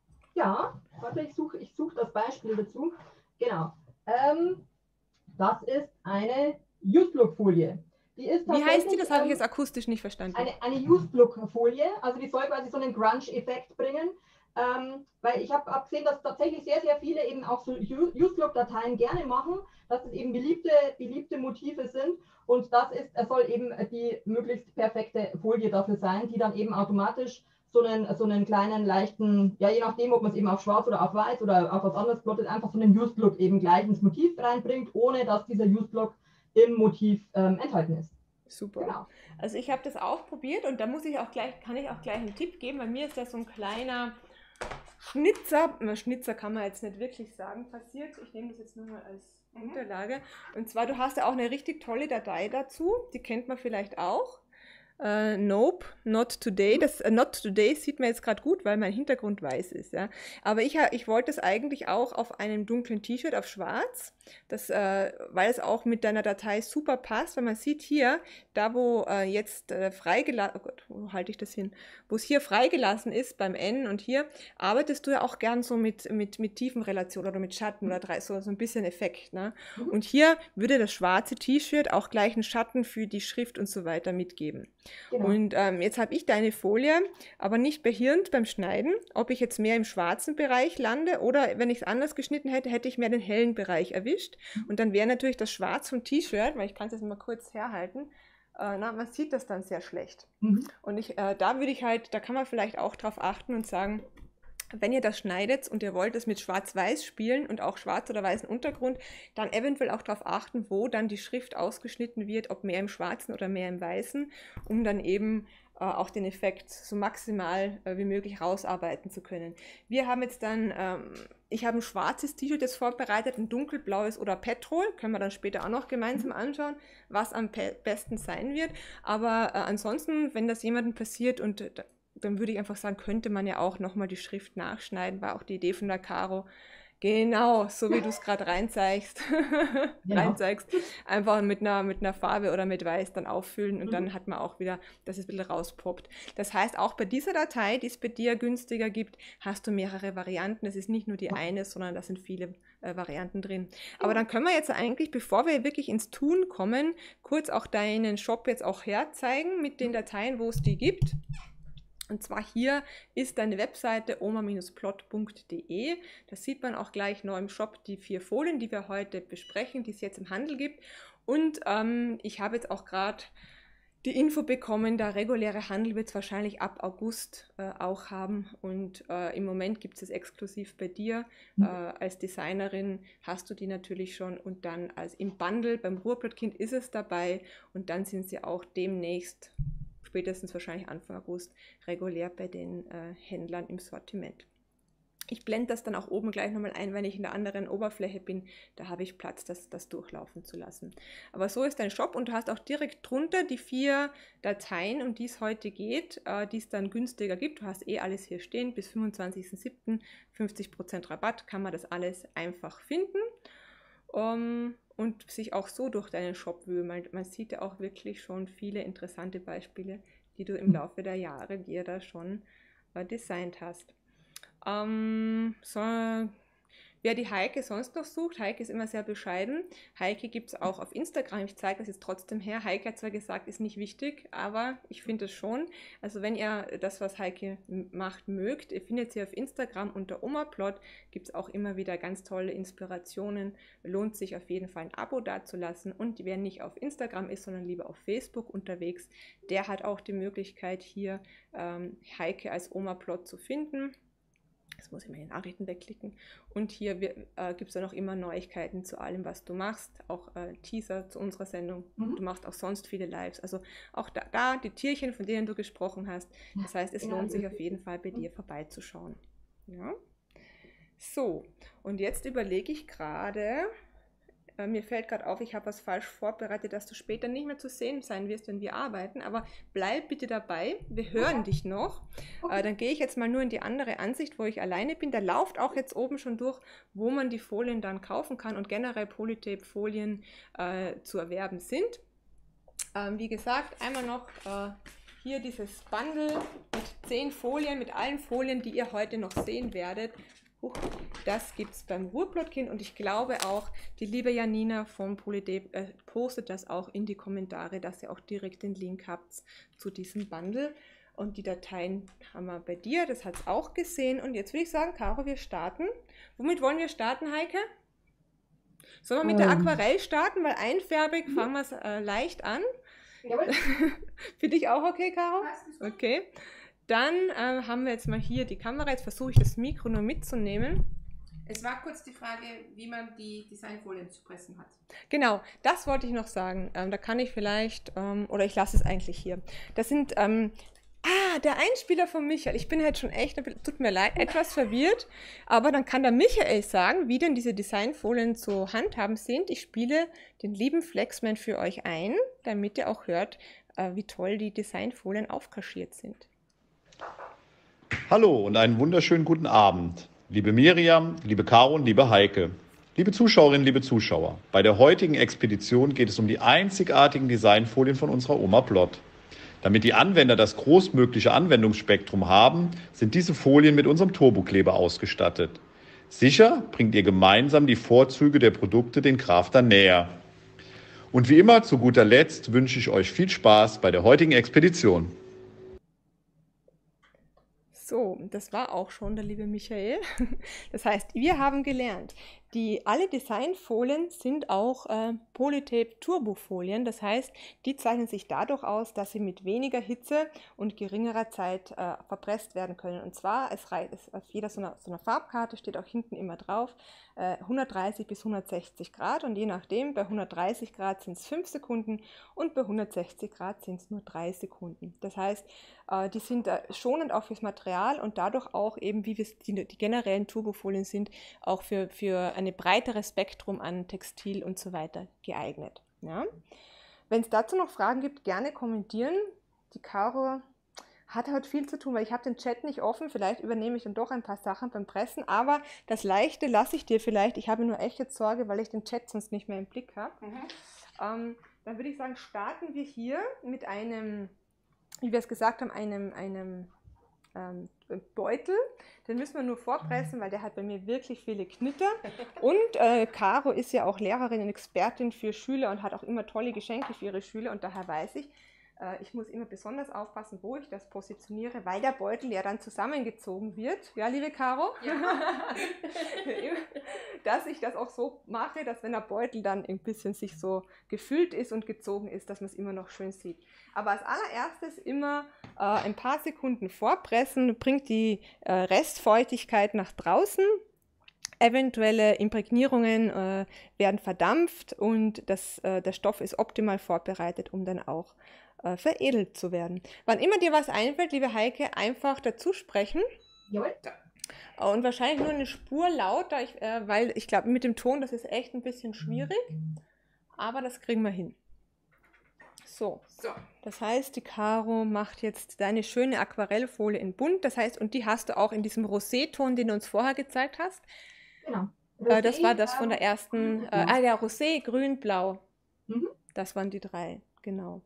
Ja, warte, ich suche ich such das Beispiel dazu. Genau. Ähm, das ist eine Used-Look-Folie. Die ist Wie heißt die? tatsächlich, Das habe ich ähm, jetzt akustisch nicht verstanden. Eine, eine Used-Look-Folie, also die soll quasi so einen Grunge-Effekt bringen. Ähm, weil ich habe hab gesehen, dass tatsächlich sehr, sehr viele eben auch so Used-Look-Dateien gerne machen, dass es eben beliebte, beliebte Motive sind. Und das ist, es soll eben die möglichst perfekte Folie dafür sein, die dann eben automatisch so einen, so einen kleinen, leichten, ja, je nachdem, ob man es eben auf schwarz oder auf weiß oder auf was anderes plottet, einfach so einen Used-Look eben gleich ins Motiv reinbringt, ohne dass dieser Used-Look im Motiv ähm, enthalten ist. Super. Genau. Also ich habe das auch probiert und da muss ich auch gleich, kann ich auch gleich einen Tipp geben. Bei mir ist das so ein kleiner Schnitzer, na, Schnitzer kann man jetzt nicht wirklich sagen, passiert. Ich nehme das jetzt nur mal als Unterlage. Und zwar, du hast ja auch eine richtig tolle Datei dazu, die kennt man vielleicht auch. Uh, nope, not today. Das uh, not today sieht man jetzt gerade gut, weil mein Hintergrund weiß ist. Ja. Aber ich, ich wollte es eigentlich auch auf einem dunklen T-Shirt auf schwarz, das, äh, weil es auch mit deiner Datei super passt, weil man sieht hier, da wo äh, jetzt äh, freigelassen, oh Gott, wo halte ich das hin, wo es hier freigelassen ist beim N und hier, arbeitest du ja auch gern so mit, mit, mit Tiefenrelation oder mit Schatten oder drei, so, so ein bisschen Effekt. Ne? Und hier würde das schwarze T-Shirt auch gleich einen Schatten für die Schrift und so weiter mitgeben. Genau. Und ähm, jetzt habe ich deine Folie, aber nicht behirnt beim Schneiden, ob ich jetzt mehr im schwarzen Bereich lande oder wenn ich es anders geschnitten hätte, hätte ich mehr den hellen Bereich erwischt. Und dann wäre natürlich das Schwarz vom T-Shirt, weil ich kann es jetzt mal kurz herhalten, äh, na, man sieht das dann sehr schlecht. Mhm. Und ich, äh, da würde ich halt, da kann man vielleicht auch drauf achten und sagen, wenn ihr das schneidet und ihr wollt es mit Schwarz-Weiß spielen und auch schwarz oder weißen Untergrund, dann eventuell auch darauf achten, wo dann die Schrift ausgeschnitten wird, ob mehr im Schwarzen oder mehr im Weißen, um dann eben äh, auch den Effekt so maximal äh, wie möglich rausarbeiten zu können. Wir haben jetzt dann, ähm, ich habe ein schwarzes T-Shirt jetzt vorbereitet, ein dunkelblaues oder Petrol, können wir dann später auch noch gemeinsam anschauen, was am besten sein wird. Aber äh, ansonsten, wenn das jemandem passiert und äh, dann würde ich einfach sagen, könnte man ja auch nochmal die Schrift nachschneiden, war auch die Idee von der Caro. Genau, so wie du es gerade reinzeigst. Genau. reinzeigst. Einfach mit einer, mit einer Farbe oder mit Weiß dann auffüllen und mhm. dann hat man auch wieder, dass es ein bisschen rauspoppt. Das heißt, auch bei dieser Datei, die es bei dir günstiger gibt, hast du mehrere Varianten. Es ist nicht nur die eine, sondern da sind viele äh, Varianten drin. Aber dann können wir jetzt eigentlich, bevor wir wirklich ins Tun kommen, kurz auch deinen Shop jetzt auch herzeigen mit den Dateien, wo es die gibt. Und zwar hier ist deine Webseite oma Bindestrich plot punkt de. Da sieht man auch gleich neu im Shop die vier Folien, die wir heute besprechen, die es jetzt im Handel gibt. Und ähm, ich habe jetzt auch gerade die Info bekommen, der reguläre Handel wird es wahrscheinlich ab August äh, auch haben. Und äh, im Moment gibt es es exklusiv bei dir. Mhm. Äh, als Designerin hast du die natürlich schon. Und dann als im Bundle beim Ruhrpottkind ist es dabei. Und dann sind sie auch demnächst, spätestens wahrscheinlich Anfang August, regulär bei den äh, Händlern im Sortiment. Ich blende das dann auch oben gleich nochmal ein, wenn ich in der anderen Oberfläche bin. Da habe ich Platz, das, das durchlaufen zu lassen. Aber so ist dein Shop und du hast auch direkt drunter die vier Dateien, um die es heute geht, äh, die es dann günstiger gibt. Du hast eh alles hier stehen. Bis fünfundzwanzigsten siebten fünfzig Prozent Rabatt kann man das alles einfach finden. Um, und sich auch so durch deinen Shop wühlen. Man, man sieht ja auch wirklich schon viele interessante Beispiele, die du im Laufe der Jahre dir da schon äh, designt hast. Ähm, so, wer die Heike sonst noch sucht, Heike ist immer sehr bescheiden. Heike gibt es auch auf Instagram. Ich zeige das jetzt trotzdem her. Heike hat zwar gesagt, ist nicht wichtig, aber ich finde es schon. Also wenn ihr das, was Heike macht, mögt, ihr findet sie auf Instagram unter Omaplot. Gibt es auch immer wieder ganz tolle Inspirationen. Lohnt sich auf jeden Fall ein Abo dazulassen. Und wer nicht auf Instagram ist, sondern lieber auf Facebook unterwegs, der hat auch die Möglichkeit, hier ähm, Heike als Omaplot zu finden. Jetzt muss ich mal die Nachrichten wegklicken. Und hier äh, gibt es dann auch immer Neuigkeiten zu allem, was du machst. Auch äh, Teaser zu unserer Sendung. Mhm. Du machst auch sonst viele Lives. Also auch da, da die Tierchen, von denen du gesprochen hast. Das heißt, es ja, lohnt sich auf jeden Fall bei dir vorbeizuschauen. Ja? So, und jetzt überlege ich gerade... Mir fällt gerade auf, ich habe was falsch vorbereitet, dass du später nicht mehr zu sehen sein wirst, wenn wir arbeiten. Aber bleib bitte dabei, wir hören okay. dich noch. Okay. Äh, dann gehe ich jetzt mal nur in die andere Ansicht, wo ich alleine bin. Da läuft auch jetzt oben schon durch, wo man die Folien dann kaufen kann und generell Polytape-Folien äh, zu erwerben sind. Ähm, wie gesagt, einmal noch äh, hier dieses Bundle mit zehn Folien, mit allen Folien, die ihr heute noch sehen werdet. Das gibt es beim Ruhrplottkind und ich glaube auch, die liebe Janina von Polytape äh, postet das auch in die Kommentare, dass ihr auch direkt den Link habt zu diesem Bundle. Und die Dateien haben wir bei dir, das hat es auch gesehen. Und jetzt würde ich sagen, Caro, wir starten. Womit wollen wir starten, Heike? Sollen wir mit ähm. der Aquarell starten, weil einfärbig mhm. fangen wir es äh, leicht an. Jawohl. Für dich auch okay, Caro? Okay. Dann äh, haben wir jetzt mal hier die Kamera. Jetzt versuche ich das Mikro nur mitzunehmen. Es war kurz die Frage, wie man die Designfolien zu pressen hat. Genau, das wollte ich noch sagen. Ähm, da kann ich vielleicht, ähm, oder ich lasse es eigentlich hier. Das sind, ähm, ah, der Einspieler von Michael. Ich bin halt schon echt, tut mir leid, etwas verwirrt. Aber dann kann der Michael sagen, wie denn diese Designfolien zu handhaben sind. Ich spiele den lieben Flexman für euch ein, damit ihr auch hört, äh, wie toll die Designfolien aufkaschiert sind. Hallo und einen wunderschönen guten Abend, liebe Miriam, liebe Caro und liebe Heike. Liebe Zuschauerinnen, liebe Zuschauer, bei der heutigen Expedition geht es um die einzigartigen Designfolien von unserer Omaplot. Damit die Anwender das großmögliche Anwendungsspektrum haben, sind diese Folien mit unserem Turbokleber ausgestattet. Sicher bringt ihr gemeinsam die Vorzüge der Produkte den Craftern näher. Und wie immer, zu guter Letzt wünsche ich euch viel Spaß bei der heutigen Expedition. So, das war auch schon der liebe Michael. Das heißt, wir haben gelernt, die alle Designfolien sind auch äh, Polytape Turbofolien. Das heißt, die zeichnen sich dadurch aus, dass sie mit weniger Hitze und geringerer Zeit äh, verpresst werden können. Und zwar, es reicht, es, auf jeder so einer, so einer Farbkarte steht auch hinten immer drauf, äh, hundertdreißig bis hundertsechzig Grad. Und je nachdem, bei hundertdreißig Grad sind es fünf Sekunden und bei hundertsechzig Grad sind es nur drei Sekunden. Das heißt, äh, die sind äh, schonend auch fürs Material und dadurch auch eben, wie die, die generellen Turbofolien sind, auch für, für ein breiteres Spektrum an Textil und so weiter geeignet. Ja? Wenn es dazu noch Fragen gibt, gerne kommentieren. Die Caro hat heute viel zu tun, weil ich habe den Chat nicht offen. Vielleicht übernehme ich dann doch ein paar Sachen beim Pressen, aber das Leichte lasse ich dir vielleicht. Ich habe nur echt jetzt Sorge, weil ich den Chat sonst nicht mehr im Blick habe. Mhm. Ähm, dann würde ich sagen, starten wir hier mit einem, wie wir es gesagt haben, einem, einem ähm, Beutel. Den müssen wir nur vorpressen, weil der hat bei mir wirklich viele Knitter. Und äh, Caro ist ja auch Lehrerin und Expertin für Schüler und hat auch immer tolle Geschenke für ihre Schüler. Und daher weiß ich, äh, ich muss immer besonders aufpassen, wo ich das positioniere, weil der Beutel ja dann zusammengezogen wird. Ja, liebe Caro? Ja. Dass ich das auch so mache, dass wenn der Beutel dann ein bisschen sich so gefüllt ist und gezogen ist, dass man es immer noch schön sieht. Aber als allererstes immer äh, ein paar Sekunden vorpressen, bringt die äh, Restfeuchtigkeit nach draußen. Eventuelle Imprägnierungen äh, werden verdampft und das, äh, der Stoff ist optimal vorbereitet, um dann auch äh, veredelt zu werden. Wann immer dir was einfällt, liebe Heike, einfach dazu sprechen. Jawohl. Und wahrscheinlich nur eine Spur lauter, ich, äh, weil ich glaube, mit dem Ton, das ist echt ein bisschen schwierig, aber das kriegen wir hin. So. so, das heißt, die Caro macht jetzt deine schöne Aquarellfolie in bunt, das heißt, und die hast du auch in diesem Rosé-Ton, den du uns vorher gezeigt hast. Genau. Rosé, das war das von der ersten, äh, ah ja, Rosé, Grün, Blau. Mhm. Das waren die drei, genau.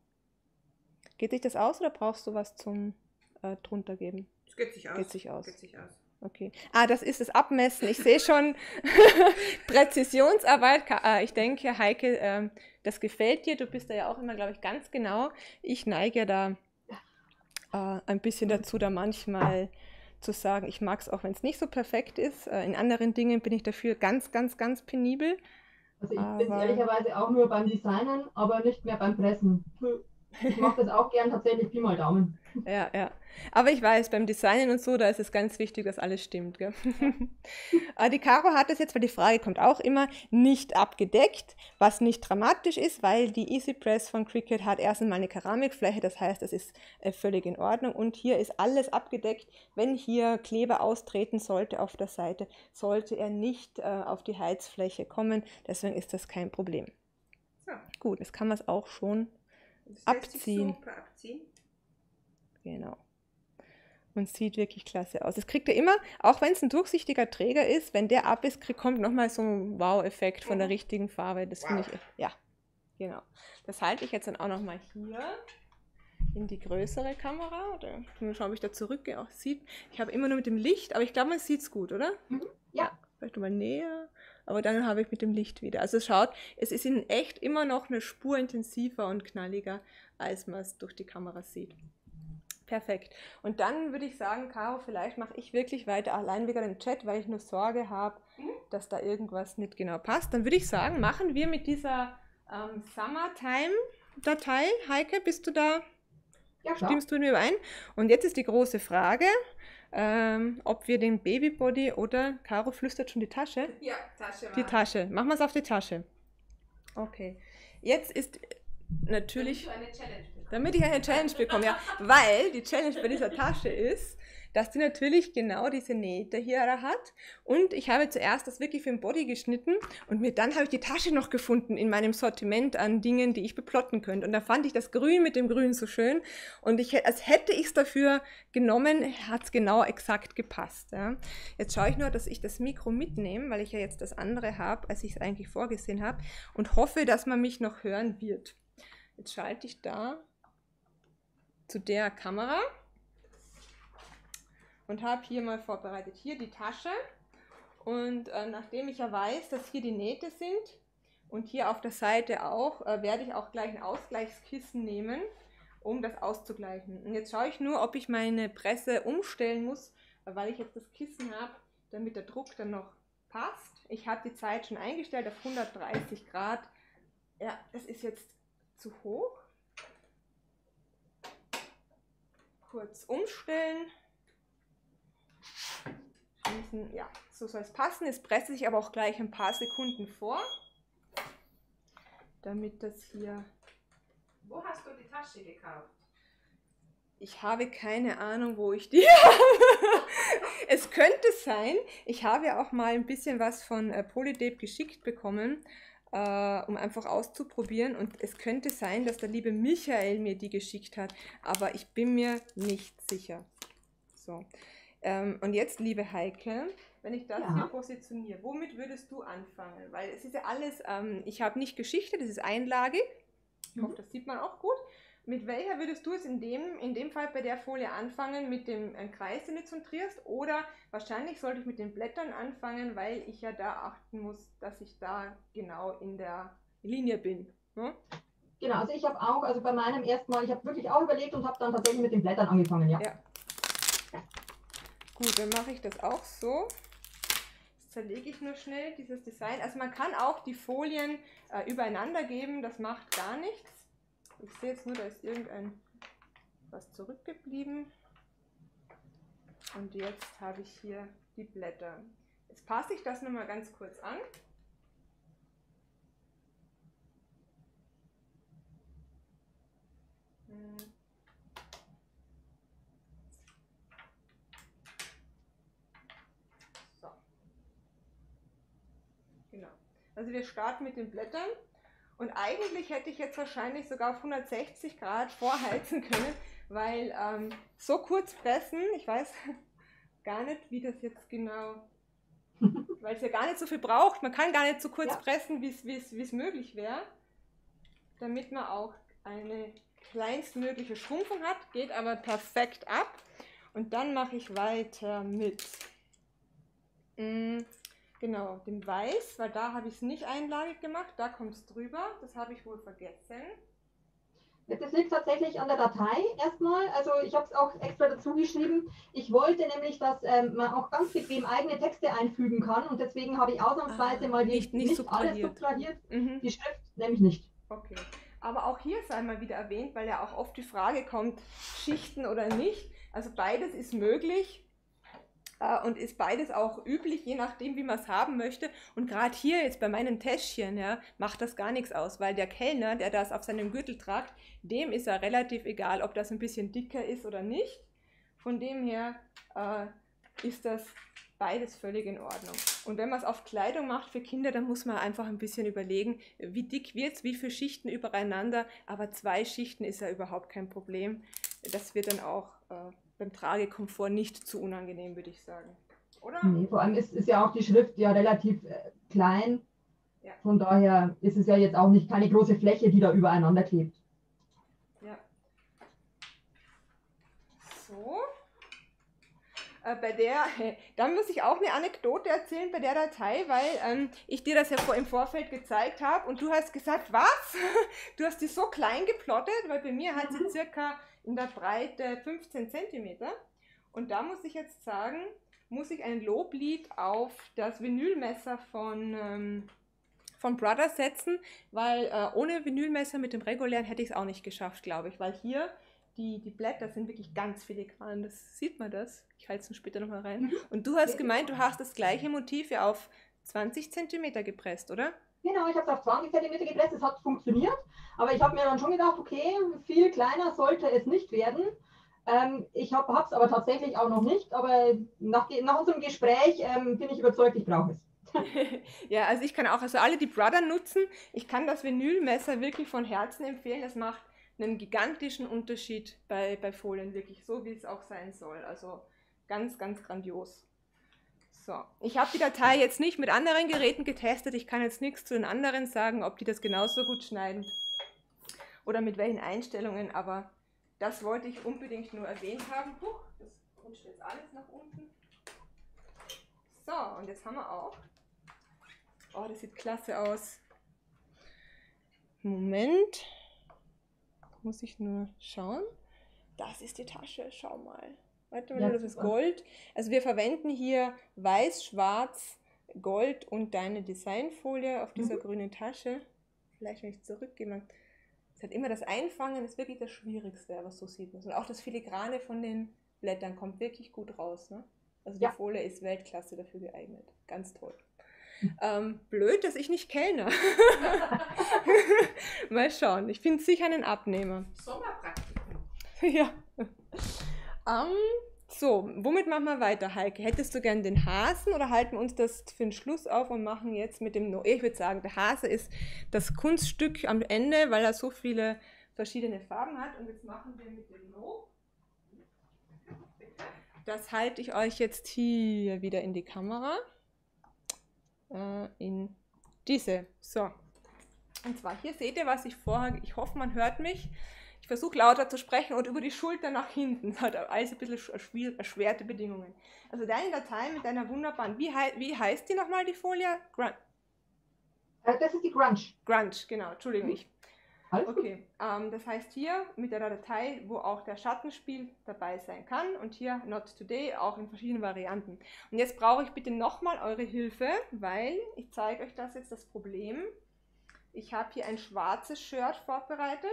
Geht sich das aus oder brauchst du was zum äh, drunter geben? Es geht sich aus. Geht sich aus. Geht sich aus. Okay. Ah, das ist das Abmessen. Ich sehe schon Präzisionsarbeit. Ich denke, Heike, ähm, das gefällt dir. Du bist da ja auch immer, glaube ich, ganz genau. Ich neige da äh, ein bisschen dazu, da manchmal zu sagen, ich mag es auch, wenn es nicht so perfekt ist. Äh, in anderen Dingen bin ich dafür ganz, ganz, ganz penibel. Also ich bin ehrlicherweise auch nur beim Designen, aber nicht mehr beim Pressen. Ich mache das auch gern tatsächlich Pi mal Daumen. Ja, ja. Aber ich weiß, beim Designen und so, da ist es ganz wichtig, dass alles stimmt. Gell? Ja. Die Caro hat das jetzt, weil die Frage kommt auch immer, nicht abgedeckt, was nicht dramatisch ist, weil die EasyPress von Cricut hat erst einmal eine Keramikfläche, das heißt, das ist äh, völlig in Ordnung. Und hier ist alles abgedeckt. Wenn hier Kleber austreten sollte auf der Seite, sollte er nicht äh, auf die Heizfläche kommen. Deswegen ist das kein Problem. So. Gut, jetzt kann man es auch schon das abziehen. Super abziehen. Genau. Und sieht wirklich klasse aus. Das kriegt er immer, auch wenn es ein durchsichtiger Träger ist, wenn der ab ist, kriegt, kommt nochmal so ein Wow-Effekt von der richtigen Farbe. Das wow. finde ich, ja, genau. Das halte ich jetzt dann auch nochmal hier in die größere Kamera. Oder mal schauen, ob ich da zurückgehe, auch sieht. Ich habe immer nur mit dem Licht, aber ich glaube, man sieht es gut, oder? Mhm. Ja. Ja. Vielleicht mal näher, aber dann habe ich mit dem Licht wieder. Also schaut, es ist in echt immer noch eine Spur intensiver und knalliger, als man es durch die Kamera sieht. Perfekt. Und dann würde ich sagen, Caro, vielleicht mache ich wirklich weiter allein wegen dem Chat, weil ich nur Sorge habe, mhm. dass da irgendwas nicht genau passt. Dann würde ich sagen, machen wir mit dieser ähm, Summertime-Datei. Heike, bist du da? Ja, klar. Stimmst du mir überein? Und jetzt ist die große Frage, ähm, ob wir den Babybody oder, Caro flüstert schon die Tasche? Ja, Tasche war. Die Tasche. Machen wir es auf die Tasche. Okay. Jetzt ist natürlich... Damit du eine Challenge bekommst. Damit ich eine Challenge bekomme, ja. Weil die Challenge bei dieser Tasche ist, dass die natürlich genau diese Nähte hier hat. Und ich habe zuerst das wirklich für den Body geschnitten und mir dann habe ich die Tasche noch gefunden in meinem Sortiment an Dingen, die ich beplotten könnte. Und da fand ich das Grün mit dem Grün so schön. Und ich, als hätte ich es dafür genommen, hat es genau exakt gepasst. Ja. Jetzt schaue ich nur, dass ich das Mikro mitnehme, weil ich ja jetzt das andere habe, als ich es eigentlich vorgesehen habe. Und hoffe, dass man mich noch hören wird. Jetzt schalte ich da zu der Kamera. Und habe hier mal vorbereitet, hier die Tasche und äh, nachdem ich ja weiß, dass hier die Nähte sind und hier auf der Seite auch, äh, werde ich auch gleich ein Ausgleichskissen nehmen, um das auszugleichen. Und jetzt schaue ich nur, ob ich meine Presse umstellen muss, weil ich jetzt das Kissen habe, damit der Druck dann noch passt. Ich habe die Zeit schon eingestellt auf hundertdreißig Grad. Ja, das ist jetzt zu hoch. Kurz umstellen. Ja, so soll es passen. Es presst sich aber auch gleich ein paar Sekunden vor, damit das hier... Wo hast du die Tasche gekauft? Ich habe keine Ahnung, wo ich die habe. Es könnte sein, ich habe ja auch mal ein bisschen was von äh, Polytape geschickt bekommen, äh, um einfach auszuprobieren. Und es könnte sein, dass der liebe Michael mir die geschickt hat, aber ich bin mir nicht sicher. So. Ähm, und jetzt, liebe Heike, wenn ich das ja. hier positioniere, womit würdest du anfangen? Weil es ist ja alles, ähm, ich habe nicht geschichtet, das ist einlagig. Ich hoffe, das sieht man auch gut. Mit welcher würdest du es in dem, in dem Fall bei der Folie anfangen? Mit dem äh, Kreis, den du zentrierst? Oder wahrscheinlich sollte ich mit den Blättern anfangen, weil ich ja da achten muss, dass ich da genau in der Linie bin. Hm? Genau, also ich habe auch, also bei meinem ersten Mal, ich habe wirklich auch überlegt und habe dann tatsächlich mit den Blättern angefangen, ja. ja. Gut, dann mache ich das auch so. Jetzt zerlege ich nur schnell dieses Design. Also man kann auch die Folien äh, übereinander geben, das macht gar nichts. Ich sehe jetzt nur, da ist irgendein was zurückgeblieben. Und jetzt habe ich hier die Blätter. Jetzt passe ich das nochmal ganz kurz an. Hm. Genau. Also wir starten mit den Blättern und eigentlich hätte ich jetzt wahrscheinlich sogar auf hundertsechzig Grad vorheizen können, weil ähm, so kurz pressen, ich weiß gar nicht, wie das jetzt genau, weil es ja gar nicht so viel braucht, man kann gar nicht so kurz ja. pressen, wie es möglich wäre, damit man auch eine kleinstmögliche Schrumpfung hat, geht aber perfekt ab und dann mache ich weiter mit Mm, genau, dem Weiß, weil da habe ich es nicht einlagig gemacht, da kommt es drüber, das habe ich wohl vergessen. Das liegt tatsächlich an der Datei erstmal. Also ich habe es auch extra dazu geschrieben. Ich wollte nämlich, dass ähm, man auch ganz bequem eigene Texte einfügen kann und deswegen habe ich ausnahmsweise ah, mal die, nicht, nicht, nicht subtrahiert. alles subtrahiert, mhm. die Schrift nämlich nicht. Okay, aber auch hier sei mal wieder erwähnt, weil ja auch oft die Frage kommt, Schichten oder nicht. Also beides ist möglich. Und ist beides auch üblich, je nachdem, wie man es haben möchte. Und gerade hier jetzt bei meinen Täschchen, ja, macht das gar nichts aus, weil der Kellner, der das auf seinem Gürtel tragt, dem ist ja relativ egal, ob das ein bisschen dicker ist oder nicht. Von dem her äh, ist das beides völlig in Ordnung. Und wenn man es auf Kleidung macht für Kinder, dann muss man einfach ein bisschen überlegen, wie dick wird es, wie viele Schichten übereinander. Aber zwei Schichten ist ja überhaupt kein Problem. Das wird dann auch äh, beim Tragekomfort nicht zu unangenehm, würde ich sagen. Oder? Nee, vor allem ist, ist ja auch die Schrift ja relativ äh, klein. Ja. Von daher ist es ja jetzt auch nicht keine große Fläche, die da übereinander klebt. Ja. So. Äh, bei der, äh, dann muss ich auch eine Anekdote erzählen bei der Datei, weil ähm, ich dir das ja vor, im Vorfeld gezeigt habe und du hast gesagt, was? Du hast die so klein geplottet, weil bei mir hat sie circa in der Breite fünfzehn Zentimeter. Und da muss ich jetzt sagen, muss ich ein Loblied auf das Vinylmesser von, ähm, von Brother setzen, weil äh, ohne Vinylmesser mit dem regulären hätte ich es auch nicht geschafft, glaube ich, weil hier die, die Blätter sind wirklich ganz filigran, das sieht man das. Ich halte es später nochmal rein. Und du hast gemeint, du hast das gleiche Motiv ja auf zwanzig Zentimeter gepresst, oder? Genau, ich habe es auf zwanzig Zentimeter gepresst, es hat funktioniert, aber ich habe mir dann schon gedacht, okay, viel kleiner sollte es nicht werden. Ähm, ich habe es aber tatsächlich auch noch nicht, aber nach, nach unserem Gespräch ähm, bin ich überzeugt, ich brauche es. Ja, also ich kann auch, also alle, die Brother nutzen, ich kann das Vinylmesser wirklich von Herzen empfehlen, es macht einen gigantischen Unterschied bei, bei Folien, wirklich so, wie es auch sein soll, also ganz, ganz grandios. So, ich habe die Datei jetzt nicht mit anderen Geräten getestet, ich kann jetzt nichts zu den anderen sagen, ob die das genauso gut schneiden oder mit welchen Einstellungen, aber das wollte ich unbedingt nur erwähnt haben. Huch, das rutscht jetzt alles nach unten. So, und jetzt haben wir auch, oh, das sieht klasse aus. Moment, muss ich nur schauen. Das ist die Tasche, schau mal. Warte mal, ja, das ist Gold. Also wir verwenden hier weiß, schwarz, Gold und deine Designfolie auf dieser mhm. grünen Tasche. Vielleicht, wenn ich zurückgehe. Es hat immer das Einfangen, ist wirklich das Schwierigste, was so sieht man. Und auch das Filigrane von den Blättern kommt wirklich gut raus. Ne? Also die ja. Folie ist Weltklasse dafür geeignet. Ganz toll. Mhm. Ähm, blöd, dass ich nicht Kellner. Mal schauen. Ich finde sicher einen Abnehmer. Sommerpraktikum. Ja. Um, so, womit machen wir weiter, Heike? Hättest du gern den Hasen oder halten wir uns das für den Schluss auf und machen jetzt mit dem No? Ich würde sagen, der Hase ist das Kunststück am Ende, weil er so viele verschiedene Farben hat. Und jetzt machen wir mit dem No. Das halte ich euch jetzt hier wieder in die Kamera. Äh, in diese. So. Und zwar hier seht ihr, was ich vorher, ich hoffe, man hört mich. Ich versuche lauter zu sprechen und über die Schulter nach hinten. Das hat alles ein bisschen erschwerte Bedingungen. Also deine Datei mit deiner wunderbaren, wie, hei wie heißt die nochmal, die Folie? Grunge. Das ist die Grunge. Grunge, genau, Entschuldigung. Ich. Okay, ähm, das heißt hier mit der Datei, wo auch der Schattenspiel dabei sein kann und hier Not Today auch in verschiedenen Varianten. Und jetzt brauche ich bitte nochmal eure Hilfe, weil ich zeige euch das jetzt das Problem. Ich habe hier ein schwarzes Shirt vorbereitet.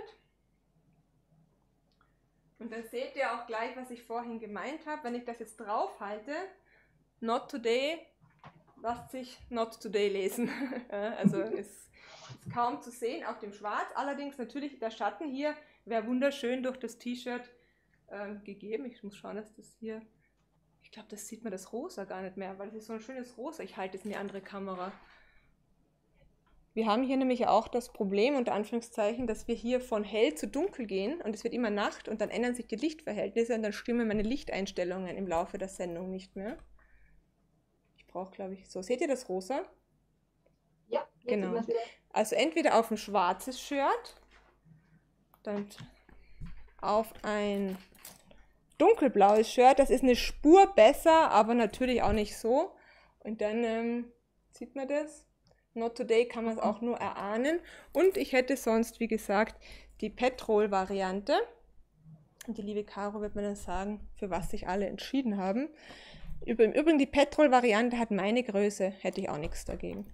Und dann seht ihr auch gleich, was ich vorhin gemeint habe. Wenn ich das jetzt drauf halte, Not Today, lasst sich Not Today lesen. Also ist, ist kaum zu sehen auf dem Schwarz. Allerdings natürlich der Schatten hier wäre wunderschön durch das T-Shirt äh, gegeben. Ich muss schauen, dass das hier, ich glaube, das sieht man das Rosa gar nicht mehr, weil das ist so ein schönes Rosa. Ich halte es in die andere Kamera. Wir haben hier nämlich auch das Problem, unter Anführungszeichen, dass wir hier von hell zu dunkel gehen und es wird immer Nacht und dann ändern sich die Lichtverhältnisse und dann stimmen meine Lichteinstellungen im Laufe der Sendung nicht mehr. Ich brauche, glaube ich, so. Seht ihr das Rosa? Ja. Genau. Also entweder auf ein schwarzes Shirt, dann auf ein dunkelblaues Shirt. Das ist eine Spur besser, aber natürlich auch nicht so. Und dann ähm, sieht man das. Not Today kann man es auch nur erahnen. Und ich hätte sonst, wie gesagt, die Petrol-Variante. Und die liebe Caro wird mir dann sagen, für was sich alle entschieden haben. Im Übrigen, die Petrol-Variante hat meine Größe, hätte ich auch nichts dagegen.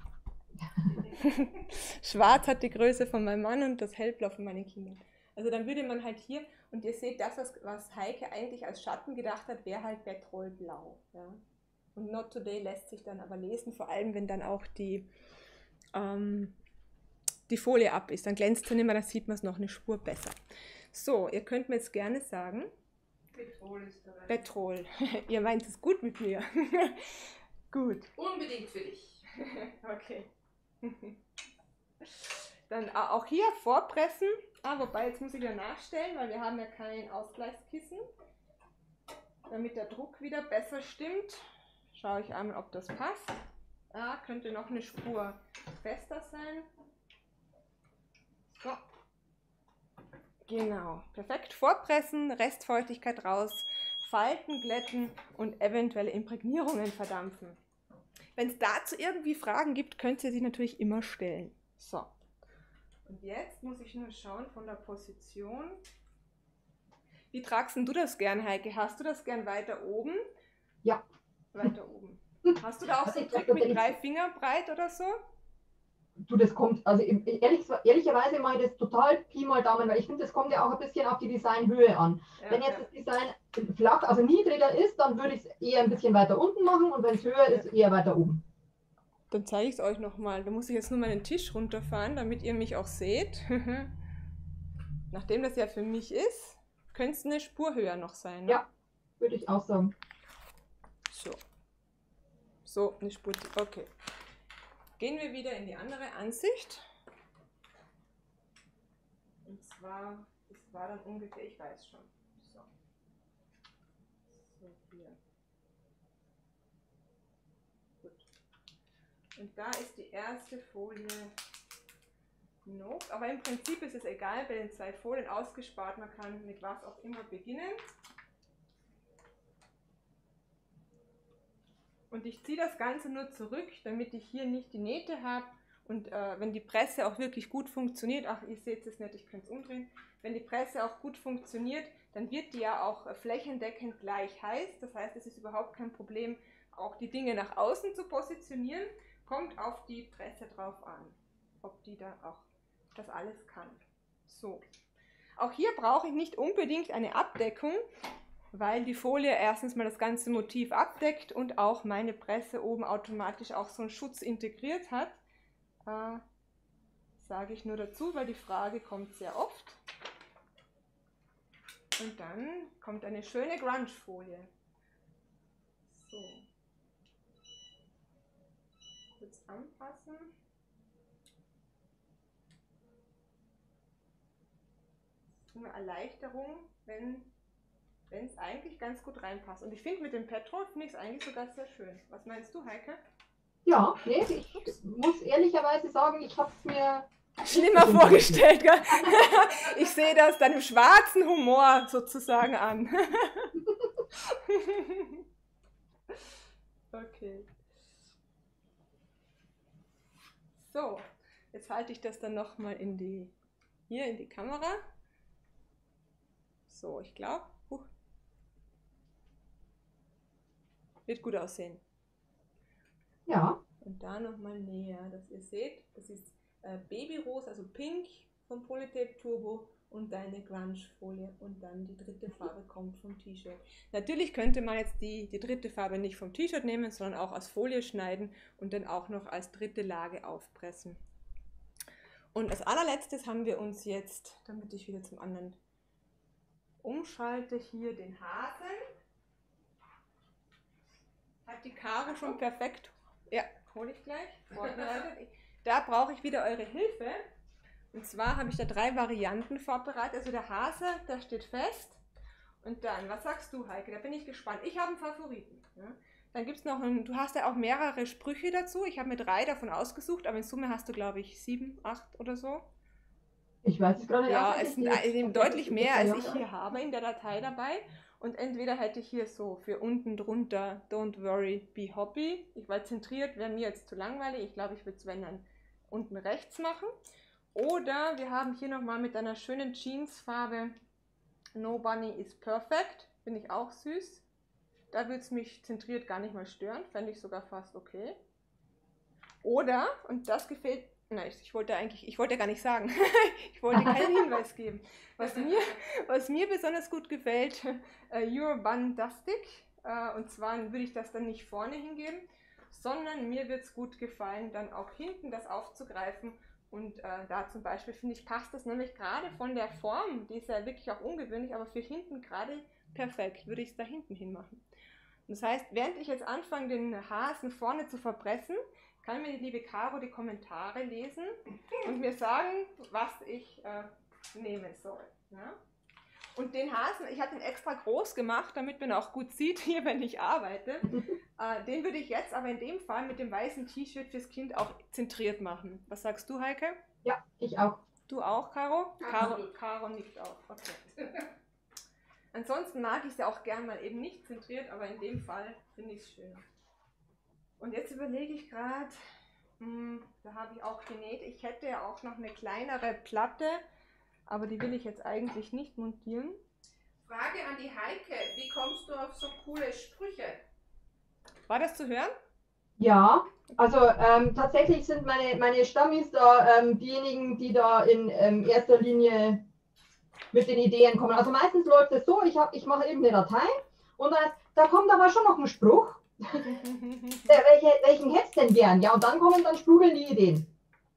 Schwarz hat die Größe von meinem Mann und das Hellblau von meinen Kindern. Also dann würde man halt hier, und ihr seht, das, was, was Heike eigentlich als Schatten gedacht hat, wäre halt Petrolblau. Ja. Und Not Today lässt sich dann aber lesen, vor allem wenn dann auch die, ähm, die Folie ab ist. Dann glänzt es nicht mehr, dann sieht man es noch eine Spur besser. So, ihr könnt mir jetzt gerne sagen, Petrol ist dabei. Petrol, ihr meint es gut mit mir. Gut. Unbedingt für dich. Okay. Dann auch hier vorpressen. Ah, wobei, jetzt muss ich ja nachstellen, weil wir haben ja kein Ausgleichskissen. Damit der Druck wieder besser stimmt, schaue ich einmal, ob das passt. Ah, könnte noch eine Spur fester sein. So. Genau, perfekt. Vorpressen, Restfeuchtigkeit raus, falten, glätten und eventuelle Imprägnierungen verdampfen. Wenn es dazu irgendwie Fragen gibt, könnt ihr sie natürlich immer stellen. So. Und jetzt muss ich nur schauen von der Position. Wie tragst denn du das gern, Heike? Hast du das gern weiter oben? Ja. Weiter oben. Hast du da auch so einen Trick mit drei Finger breit oder so? Du, das kommt, also ehrlich, ehrlicherweise mache ich das total Pi mal Daumen, weil ich finde, das kommt ja auch ein bisschen auf die Designhöhe an. Ja, wenn jetzt ja. das Design flach, also niedriger ist, dann würde ich es eher ein bisschen weiter unten machen und wenn es höher ist, eher weiter oben. Dann zeige ich es euch nochmal. Da muss ich jetzt nur meinen Tisch runterfahren, damit ihr mich auch seht. Nachdem das ja für mich ist, könnte es eine Spur höher noch sein. Ne? Ja, würde ich auch sagen. So. So, eine Spur. Okay. Gehen wir wieder in die andere Ansicht. Und zwar, das war dann ungefähr, ich weiß schon. So. So, hier. Gut. Und da ist die erste Folie Nope. Aber im Prinzip ist es egal, bei den zwei Folien ausgespart, man kann mit was auch immer beginnen. Und ich ziehe das Ganze nur zurück, damit ich hier nicht die Nähte habe. Und äh, wenn die Presse auch wirklich gut funktioniert, ach, ihr seht es nicht, ich könnte es umdrehen. Wenn die Presse auch gut funktioniert, dann wird die ja auch flächendeckend gleich heiß. Das heißt, es ist überhaupt kein Problem, auch die Dinge nach außen zu positionieren. Kommt auf die Presse drauf an, ob die da auch das alles kann. So. Auch hier brauche ich nicht unbedingt eine Abdeckung, weil die Folie erstens mal das ganze Motiv abdeckt und auch meine Presse oben automatisch auch so einen Schutz integriert hat. Äh, sage ich nur dazu, weil die Frage kommt sehr oft. Und dann kommt eine schöne Grunge-Folie. So. Kurz anpassen. Eine Erleichterung, wenn wenn es eigentlich ganz gut reinpasst. Und ich finde, mit dem Petrol finde ich es eigentlich sogar sehr schön. Was meinst du, Heike? Ja, nee, ich muss ehrlicherweise sagen, ich habe es mir schlimmer vorgestellt. Gell? Ich sehe das deinem schwarzen Humor sozusagen an. Okay. So, jetzt halte ich das dann nochmal in die, hier in die Kamera. So, ich glaube, uh, wird gut aussehen. Ja. Und da nochmal näher, dass ihr seht, das ist äh, Babyrosa, also Pink vom Polytape Turbo und deine Grunge-Folie und dann die dritte Farbe kommt vom T-Shirt. Natürlich könnte man jetzt die, die dritte Farbe nicht vom T-Shirt nehmen, sondern auch aus Folie schneiden und dann auch noch als dritte Lage aufpressen. Und als allerletztes haben wir uns jetzt, damit ich wieder zum anderen umschalte, hier den Hasen. Hat die Caro schon perfekt, ja, hole ich gleich, vorbereitet. Da brauche ich wieder eure Hilfe. Und zwar habe ich da drei Varianten vorbereitet. Also der Hase, der steht fest. Und dann, was sagst du, Heike? Da bin ich gespannt. Ich habe einen Favoriten. Ja? Dann gibt es noch einen, du hast ja auch mehrere Sprüche dazu. Ich habe mir drei davon ausgesucht, aber in Summe hast du, glaube ich, sieben, acht oder so. Ich weiß es gerade nicht. Ja, es sind deutlich mehr, als ich hier habe in der Datei dabei. Und entweder hätte ich hier so für unten drunter Don't worry, be happy. Ich war zentriert, wäre mir jetzt zu langweilig. Ich glaube, ich würde es, wenn dann, unten rechts machen. Oder wir haben hier nochmal mit einer schönen Jeansfarbe No bunny is perfect. Finde ich auch süß. Da würde es mich zentriert gar nicht mal stören. Fände ich sogar fast okay. Oder, und das gefällt, nein, ich wollte eigentlich, ich wollte gar nicht sagen, ich wollte keinen Hinweis geben. Was mir, was mir besonders gut gefällt, uh, You're Bandastic, uh, und zwar würde ich das dann nicht vorne hingeben, sondern mir wird es gut gefallen, dann auch hinten das aufzugreifen. Und äh, da zum Beispiel, finde ich, passt das nämlich gerade von der Form, die ist ja wirklich auch ungewöhnlich, aber für hinten gerade perfekt, würde ich es da hinten hin machen. Das heißt, während ich jetzt anfange, den Hasen vorne zu verpressen, kann mir die liebe Caro die Kommentare lesen und mir sagen, was ich äh, nehmen soll. Ja? Und den Hasen, ich habe den extra groß gemacht, damit man auch gut sieht, hier, wenn ich arbeite. Äh, den würde ich jetzt aber in dem Fall mit dem weißen T-Shirt fürs Kind auch zentriert machen. Was sagst du, Heike? Ja, ich auch. Du auch, Caro? Caro, Caro nickt auch. Okay. Ansonsten mag ich es ja auch gern mal eben nicht zentriert, aber in dem Fall finde ich es schön. Und jetzt überlege ich gerade, da habe ich auch genäht, ich hätte ja auch noch eine kleinere Platte, aber die will ich jetzt eigentlich nicht montieren. Frage an die Heike, wie kommst du auf so coole Sprüche? War das zu hören? Ja, also ähm, tatsächlich sind meine, meine Stammis da ähm, diejenigen, die da in ähm, erster Linie mit den Ideen kommen. Also meistens läuft es so, ich, hab, ich mache irgendeine Datei und dann, da kommt aber schon noch ein Spruch. Welche, welchen hättest du denn gern? Ja, und dann kommen dann sprudeln die Ideen.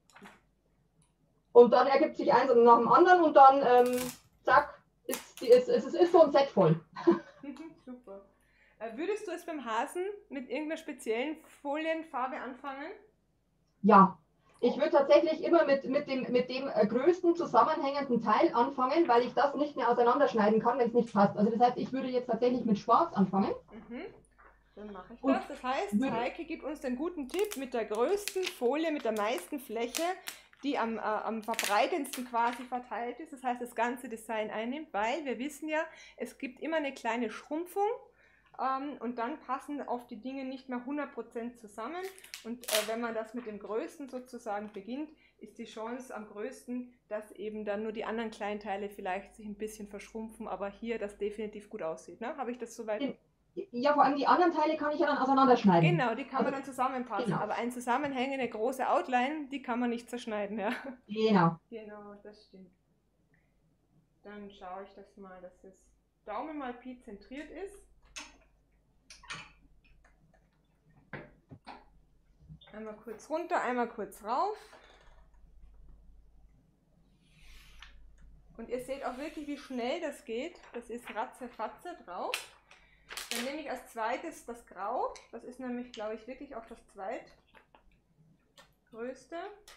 Und dann ergibt sich eins nach dem anderen und dann, ähm, zack, ist, ist, ist, ist, ist so ein Set voll. Super. Äh, würdest du es beim Hasen mit irgendeiner speziellen Folienfarbe anfangen? Ja, ich würde tatsächlich immer mit, mit dem, mit dem äh, größten zusammenhängenden Teil anfangen, weil ich das nicht mehr auseinanderschneiden kann, wenn es nicht passt. Also das heißt, ich würde jetzt tatsächlich mit Schwarz anfangen. Mhm. Dann mache ich das. Das heißt, Heike gibt uns den guten Tipp mit der größten Folie, mit der meisten Fläche, die am, äh, am verbreitendsten quasi verteilt ist. Das heißt, das ganze Design einnimmt, weil wir wissen ja, es gibt immer eine kleine Schrumpfung ähm, und dann passen oft die Dinge nicht mehr hundert Prozent zusammen. Und äh, wenn man das mit dem Größten sozusagen beginnt, ist die Chance am größten, dass eben dann nur die anderen Kleinteile vielleicht sich ein bisschen verschrumpfen, aber hier das definitiv gut aussieht. Ne? Habe ich das soweit? Ja, vor allem die anderen Teile kann ich ja dann auseinanderschneiden. Genau, die kann man dann zusammenpassen. Genau. Aber eine zusammenhängende große Outline, die kann man nicht zerschneiden. Ja. Genau. Genau, das stimmt. Dann schaue ich das mal, dass das Daumen mal Pi zentriert ist. Einmal kurz runter, einmal kurz rauf. Und ihr seht auch wirklich, wie schnell das geht. Das ist ratzefatze drauf. Dann nehme ich als zweites das Grau. Das ist nämlich, glaube ich, wirklich auch das zweitgrößte.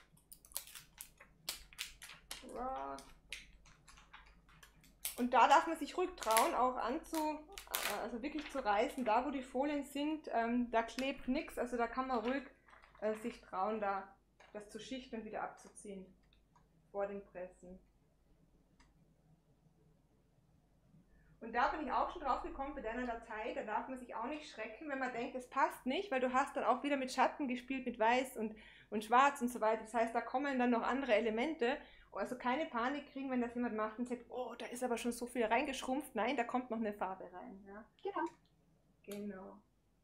Und da darf man sich ruhig trauen, auch anzu, also wirklich zu reißen. Da, wo die Folien sind, ähm, da klebt nichts. Also da kann man ruhig äh, sich trauen, da das zu schichten und wieder abzuziehen vor dem Pressen. Und da bin ich auch schon drauf gekommen bei deiner Datei, da darf man sich auch nicht schrecken, wenn man denkt, es passt nicht, weil du hast dann auch wieder mit Schatten gespielt, mit Weiß und, und Schwarz und so weiter. Das heißt, da kommen dann noch andere Elemente. Also keine Panik kriegen, wenn das jemand macht und sagt, oh, da ist aber schon so viel reingeschrumpft. Nein, da kommt noch eine Farbe rein. Ja? Genau. Genau.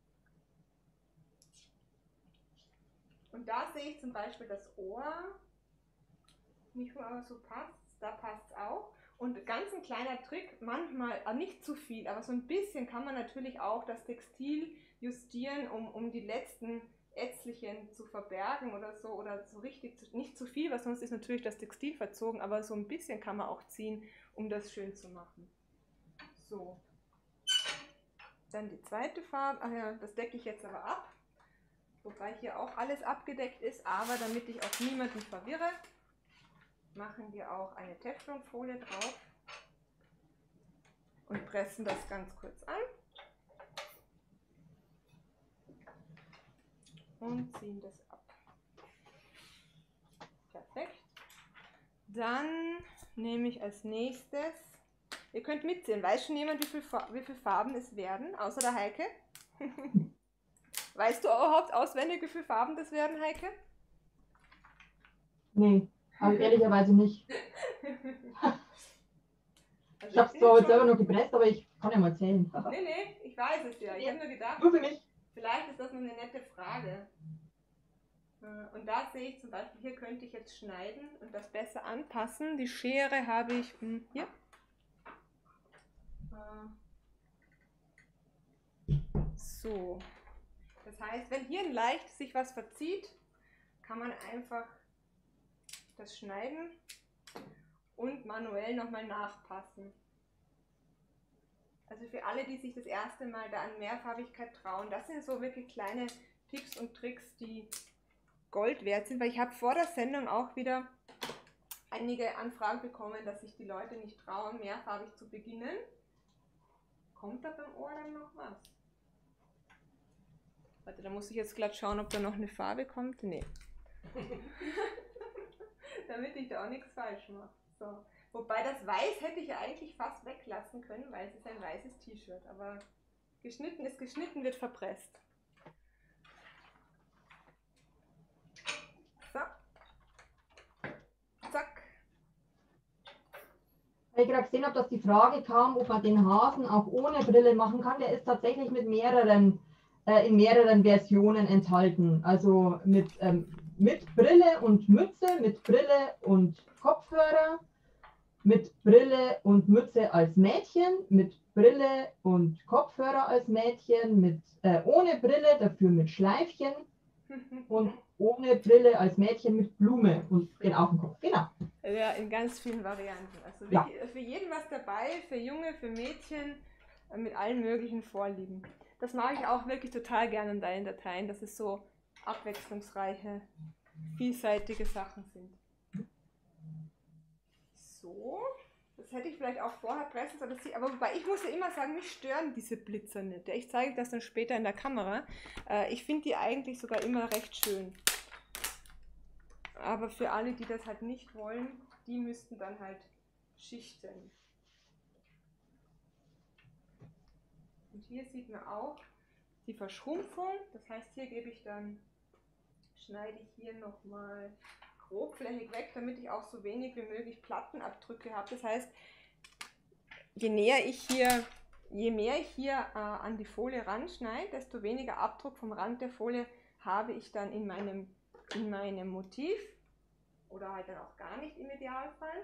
Und da sehe ich zum Beispiel das Ohr, nicht nur aber so passt, da passt es auch. Und ganz ein kleiner Trick, manchmal, nicht zu viel, aber so ein bisschen kann man natürlich auch das Textil justieren, um, um die letzten Ätzlichen zu verbergen oder so, oder so richtig, zu, nicht zu viel, weil sonst ist natürlich das Textil verzogen, aber so ein bisschen kann man auch ziehen, um das schön zu machen. So. Dann die zweite Farbe, ach ja, das decke ich jetzt aber ab, wobei hier auch alles abgedeckt ist, aber damit ich auch niemanden verwirre, machen wir auch eine Teflonfolie drauf und pressen das ganz kurz an und ziehen das ab. Perfekt. Dann nehme ich als nächstes Ihr könnt mitzählen. Weiß schon jemand, wie viele wie viel Farben es werden, außer der Heike? Weißt du überhaupt auswendig, wie viele Farben das werden, Heike? Nee, also ehrlicherweise nicht. Ich habe es zwar heute selber noch gepresst, aber ich kann ja mal zählen. Nee, nee, ich weiß es ja. Ich habe nur gedacht, Nur für mich. vielleicht ist das noch eine nette Frage. Und da sehe ich zum Beispiel, hier könnte ich jetzt schneiden und das besser anpassen. Die Schere habe ich hm, hier. So. Das heißt, wenn hier leicht sich was verzieht, kann man einfach das schneiden und manuell nochmal nachpassen. Also für alle, die sich das erste Mal da an Mehrfarbigkeit trauen, das sind so wirklich kleine Tipps und Tricks, die Gold wert sind, weil ich habe vor der Sendung auch wieder einige Anfragen bekommen, dass sich die Leute nicht trauen, mehrfarbig zu beginnen. Kommt da beim Ohr dann noch was? Warte, da muss ich jetzt glatt schauen, ob da noch eine Farbe kommt. Nee. Damit ich da auch nichts falsch mache. So. Wobei das Weiß hätte ich ja eigentlich fast weglassen können, weil es ist ein weißes T-Shirt. Aber geschnitten ist geschnitten, wird verpresst. So. Zack. Weil ich gerade gesehen habe, dass die Frage kam, ob man den Hasen auch ohne Brille machen kann. Der ist tatsächlich mit mehreren, äh, in mehreren Versionen enthalten. Also mit, ähm, mit Brille und Mütze, mit Brille und Kopfhörer, mit Brille und Mütze als Mädchen, mit Brille und Kopfhörer als Mädchen, mit, äh, ohne Brille, dafür mit Schleifchen und ohne Brille als Mädchen mit Blume und den auf dem Kopf. Genau. Ja, in ganz vielen Varianten. Also Ja. wirklich, für jeden was dabei, für Junge, für Mädchen, äh, mit allen möglichen Vorlieben. Das mag ich auch wirklich total gerne in deinen Dateien, dass es so abwechslungsreiche, vielseitige Sachen sind. So, das hätte ich vielleicht auch vorher pressen sollen, dass sie, aber wobei ich muss ja immer sagen, mich stören diese Blitzer nicht. Ich zeige das dann später in der Kamera. Äh, ich finde die eigentlich sogar immer recht schön. Aber für alle, die das halt nicht wollen, die müssten dann halt schichten. Und hier sieht man auch die Verschrumpfung. Das heißt, hier gebe ich dann, schneide ich hier nochmal grobflächig weg, damit ich auch so wenig wie möglich Plattenabdrücke habe. Das heißt, je näher ich hier, je mehr ich hier äh, an die Folie ranschneide, desto weniger Abdruck vom Rand der Folie habe ich dann in meinem, in meinem Motiv oder halt dann auch gar nicht im Idealfall.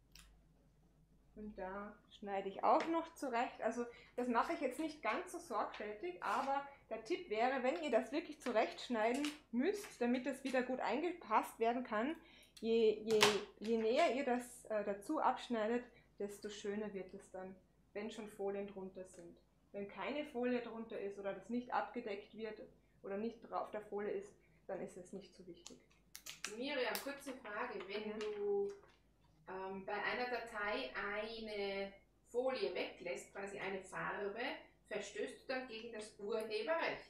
Und da schneide ich auch noch zurecht. Also das mache ich jetzt nicht ganz so sorgfältig, aber der Tipp wäre, wenn ihr das wirklich zurechtschneiden müsst, damit das wieder gut eingepasst werden kann, je, je, je näher ihr das äh, dazu abschneidet, desto schöner wird es dann, wenn schon Folien drunter sind. Wenn keine Folie drunter ist oder das nicht abgedeckt wird oder nicht drauf der Folie ist, dann ist es nicht so wichtig. Miriam, kurze Frage. Wenn Ja. du ähm, bei einer Datei eine Folie weglässt, quasi eine Farbe, verstößt du dann gegen das Urheberrecht?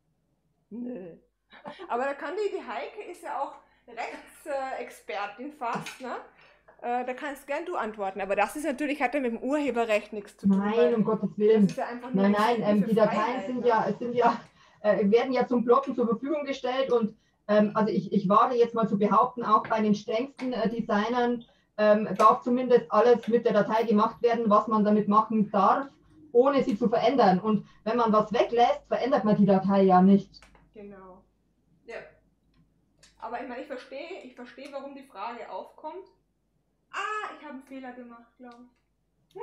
Nö. Aber da kann die, die Heike ist ja auch Rechtsexpertin fast, ne? Äh, da kannst gern du antworten. Aber das ist natürlich, hat ja mit dem Urheberrecht nichts zu tun. Nein, weil um Gottes das Willen. ist ja einfach nur Nein, nein, eine ähm, die Dateien Freiheit, sind ne? ja, es sind ja, äh, werden ja zum Blocken zur Verfügung gestellt und ähm, also ich, ich wage jetzt mal zu behaupten, auch bei den strengsten äh, Designern ähm, darf zumindest alles mit der Datei gemacht werden, was man damit machen darf, ohne sie zu verändern. Und wenn man was weglässt, verändert man die Datei ja nicht. Genau. Ja. Aber ich meine, ich verstehe, ich verstehe, warum die Frage aufkommt. Ah, ich habe einen Fehler gemacht, glaube ich.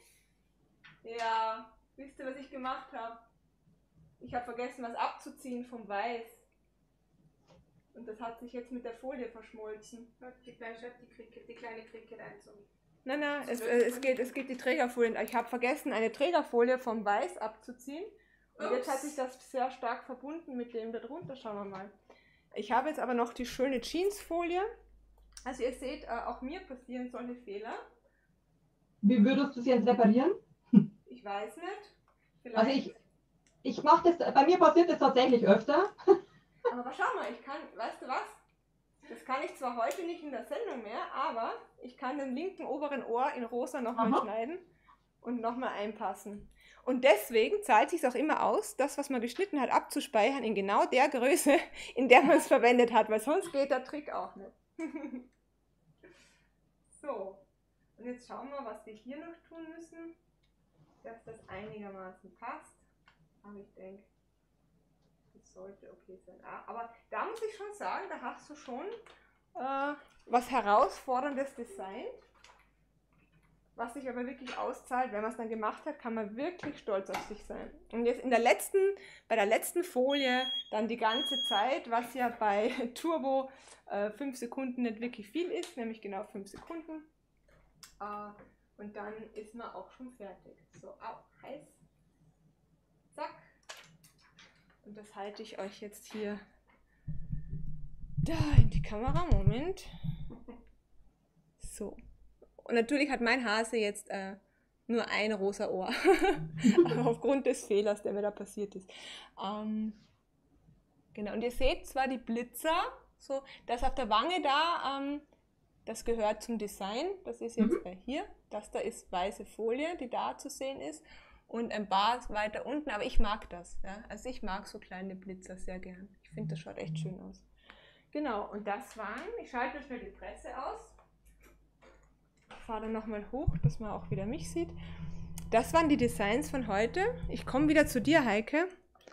Hm. Ja, wisst ihr, was ich gemacht habe? Ich habe vergessen, was abzuziehen vom Weiß. Und das hat sich jetzt mit der Folie verschmolzen. Die kleine, die, Kricke, die kleine Kricke reinzogen. Nein, nein, es, äh, es, geht, es geht die Trägerfolie. Ich habe vergessen, eine Trägerfolie vom Weiß abzuziehen. Und Ups. jetzt hat sich das sehr stark verbunden mit dem da drunter. Schauen wir mal. Ich habe jetzt aber noch die schöne Jeansfolie. Also ihr seht, äh, auch mir passieren solche Fehler. Wie würdest du sie jetzt reparieren? Ich weiß nicht. Vielleicht. Also ich, ich mache das, bei mir passiert das tatsächlich öfter. Aber schau mal, ich kann, weißt du was? Das kann ich zwar heute nicht in der Sendung mehr, aber ich kann den linken oberen Ohr in rosa nochmal Aha. schneiden und nochmal einpassen. Und deswegen zahlt es sich auch immer aus, das, was man geschnitten hat, abzuspeichern in genau der Größe, in der man es verwendet hat, weil sonst geht der Trick auch nicht. So, und jetzt schauen wir, was wir hier noch tun müssen, dass das einigermaßen passt. Aber ich denke, das sollte okay sein. Aber da muss ich schon sagen, da hast du schon äh, was herausforderndes Design, was sich aber wirklich auszahlt. Wenn man es dann gemacht hat, kann man wirklich stolz auf sich sein. Und jetzt in der letzten, bei der letzten Folie dann die ganze Zeit, was ja bei Turbo äh, fünf Sekunden nicht wirklich viel ist, nämlich genau fünf Sekunden. Äh, und dann ist man auch schon fertig. So, au, heiß. Zack. Und das halte ich euch jetzt hier da in die Kamera. Moment. So. Und natürlich hat mein Hase jetzt äh, nur ein rosa Ohr. Aufgrund des Fehlers, der mir da passiert ist. Ähm, genau. Und ihr seht zwar die Blitzer, so, das auf der Wange da, ähm, das gehört zum Design. Das ist jetzt äh, hier. Das da ist weiße Folie, die da zu sehen ist. Und ein paar weiter unten, aber ich mag das. Ja? Also ich mag so kleine Blitzer sehr gern. Ich finde, das schaut echt schön aus. Genau, und das waren, ich schalte schnell die Presse aus. Ich fahre dann nochmal hoch, dass man auch wieder mich sieht. Das waren die Designs von heute. Ich komme wieder zu dir, Heike,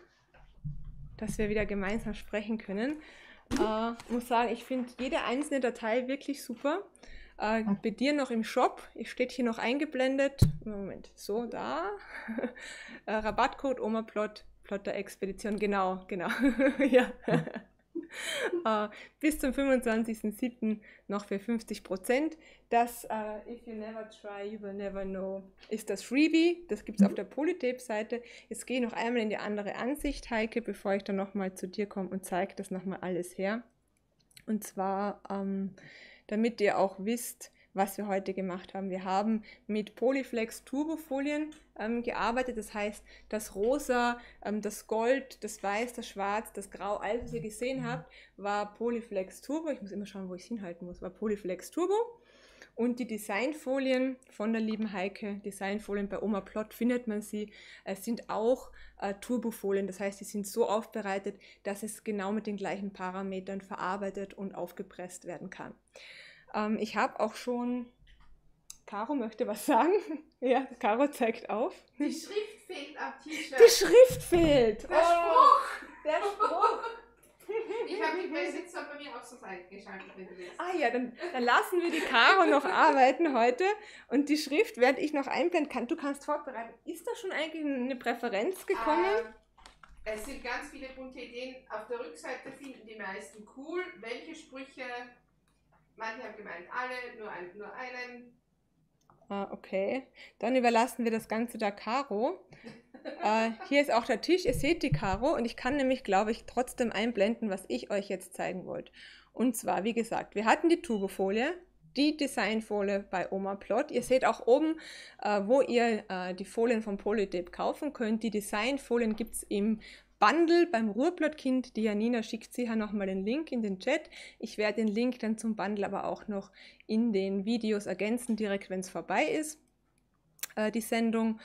dass wir wieder gemeinsam sprechen können. Äh, muss sagen, ich finde jede einzelne Datei wirklich super. Äh, bei dir noch im Shop, ich steht hier noch eingeblendet, Moment, so da, äh, Rabattcode OMAPLOT, Plotter-Expedition, genau, genau, ja. äh, bis zum fünfundzwanzigsten siebten noch für fünfzig Prozent. Das äh, If you never try, you will never know ist das Freebie, das gibt es auf der Polytape-Seite. Jetzt gehe ich noch einmal in die andere Ansicht, Heike, bevor ich dann nochmal zu dir komme und zeige das nochmal alles her. Und zwar, ähm, damit ihr auch wisst, was wir heute gemacht haben. Wir haben mit Polyflex Turbofolien ähm, gearbeitet, das heißt, das Rosa, ähm, das Gold, das Weiß, das Schwarz, das Grau, alles, was ihr gesehen habt, war Polyflex Turbo. Ich muss immer schauen, wo ich es hinhalten muss, war Polyflex Turbo. Und die Designfolien von der lieben Heike, Designfolien bei OMAPLOT findet man sie, es sind auch äh, Turbofolien, das heißt, die sind so aufbereitet, dass es genau mit den gleichen Parametern verarbeitet und aufgepresst werden kann. Ähm, ich habe auch schon, Caro möchte was sagen, ja, Caro zeigt auf. Die Schrift fehlt am T-Shirt. Die Schrift fehlt! Der Spruch! Der Spruch! Ich habe die Besitzer bei mir auf zur Seite geschaltet, wenn du willst. Ah ja, dann, dann lassen wir die Caro noch arbeiten heute und die Schrift, während ich noch einblenden kann, du kannst vorbereiten. Ist da schon eigentlich eine Präferenz gekommen? Ähm, es sind ganz viele bunte Ideen. Auf der Rückseite finden die meisten cool. Welche Sprüche? Manche haben gemeint alle, nur, ein, nur einen. Ah, okay. Dann überlassen wir das Ganze der Caro. äh, hier ist auch der Tisch, ihr seht die Caro und ich kann nämlich, glaube ich, trotzdem einblenden, was ich euch jetzt zeigen wollte. Und zwar, wie gesagt, wir hatten die Turbofolie, die Designfolie bei OMAPLOT. Ihr seht auch oben, äh, wo ihr äh, die Folien von Polytape kaufen könnt. Die Designfolien gibt es im Bundle beim Ruhrplottkind. Die Janina schickt sicher nochmal den Link in den Chat. Ich werde den Link dann zum Bundle aber auch noch in den Videos ergänzen, direkt wenn es vorbei ist, äh, die Sendung.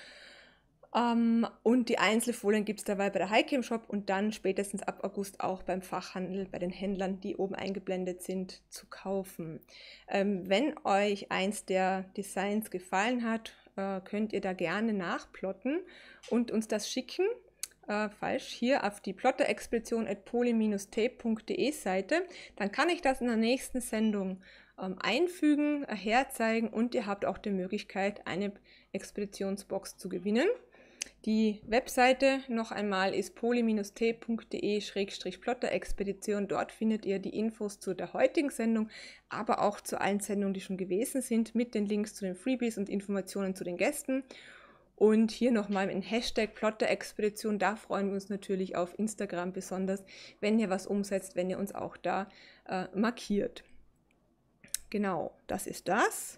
Ähm, und die Einzelfolien gibt es dabei bei der Heike im Shop und dann spätestens ab August auch beim Fachhandel, bei den Händlern, die oben eingeblendet sind, zu kaufen. Ähm, wenn euch eins der Designs gefallen hat, äh, könnt ihr da gerne nachplotten und uns das schicken. Äh, falsch, hier auf die Plotter-Expedition at poly Bindestrich tape Punkt de Seite, dann kann ich das in der nächsten Sendung ähm, einfügen, äh, herzeigen und ihr habt auch die Möglichkeit, eine Expeditionsbox zu gewinnen. Die Webseite noch einmal ist poly Bindestrich tape Punkt de Schrägstrich Plotter-Expedition. Dort findet ihr die Infos zu der heutigen Sendung, aber auch zu allen Sendungen, die schon gewesen sind, mit den Links zu den Freebies und Informationen zu den Gästen. Und hier nochmal ein Hashtag Plotter-Expedition, da freuen wir uns natürlich auf Instagram besonders, wenn ihr was umsetzt, wenn ihr uns auch da äh, markiert. Genau, das ist das.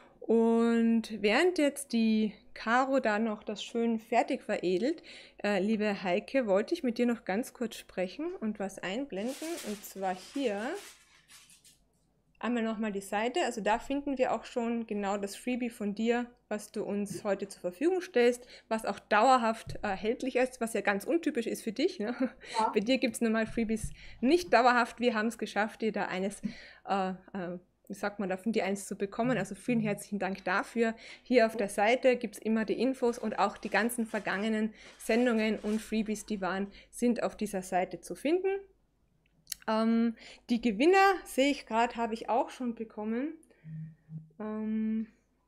Und während jetzt die Caro da noch das schön fertig veredelt, äh, liebe Heike, wollte ich mit dir noch ganz kurz sprechen und was einblenden. Und zwar hier einmal nochmal die Seite. Also da finden wir auch schon genau das Freebie von dir, was du uns heute zur Verfügung stellst, was auch dauerhaft erhältlich ist, was ja ganz untypisch ist für dich. Ne? Ja. Bei dir gibt es normal Freebies nicht dauerhaft. Wir haben es geschafft, dir da eines, äh, äh, wie sagt man, da von dir eins zu bekommen. Also vielen herzlichen Dank dafür. Hier auf der Seite gibt es immer die Infos und auch die ganzen vergangenen Sendungen und Freebies, die waren, sind auf dieser Seite zu finden. Ähm, die Gewinner, sehe ich gerade, habe ich auch schon bekommen. Ähm,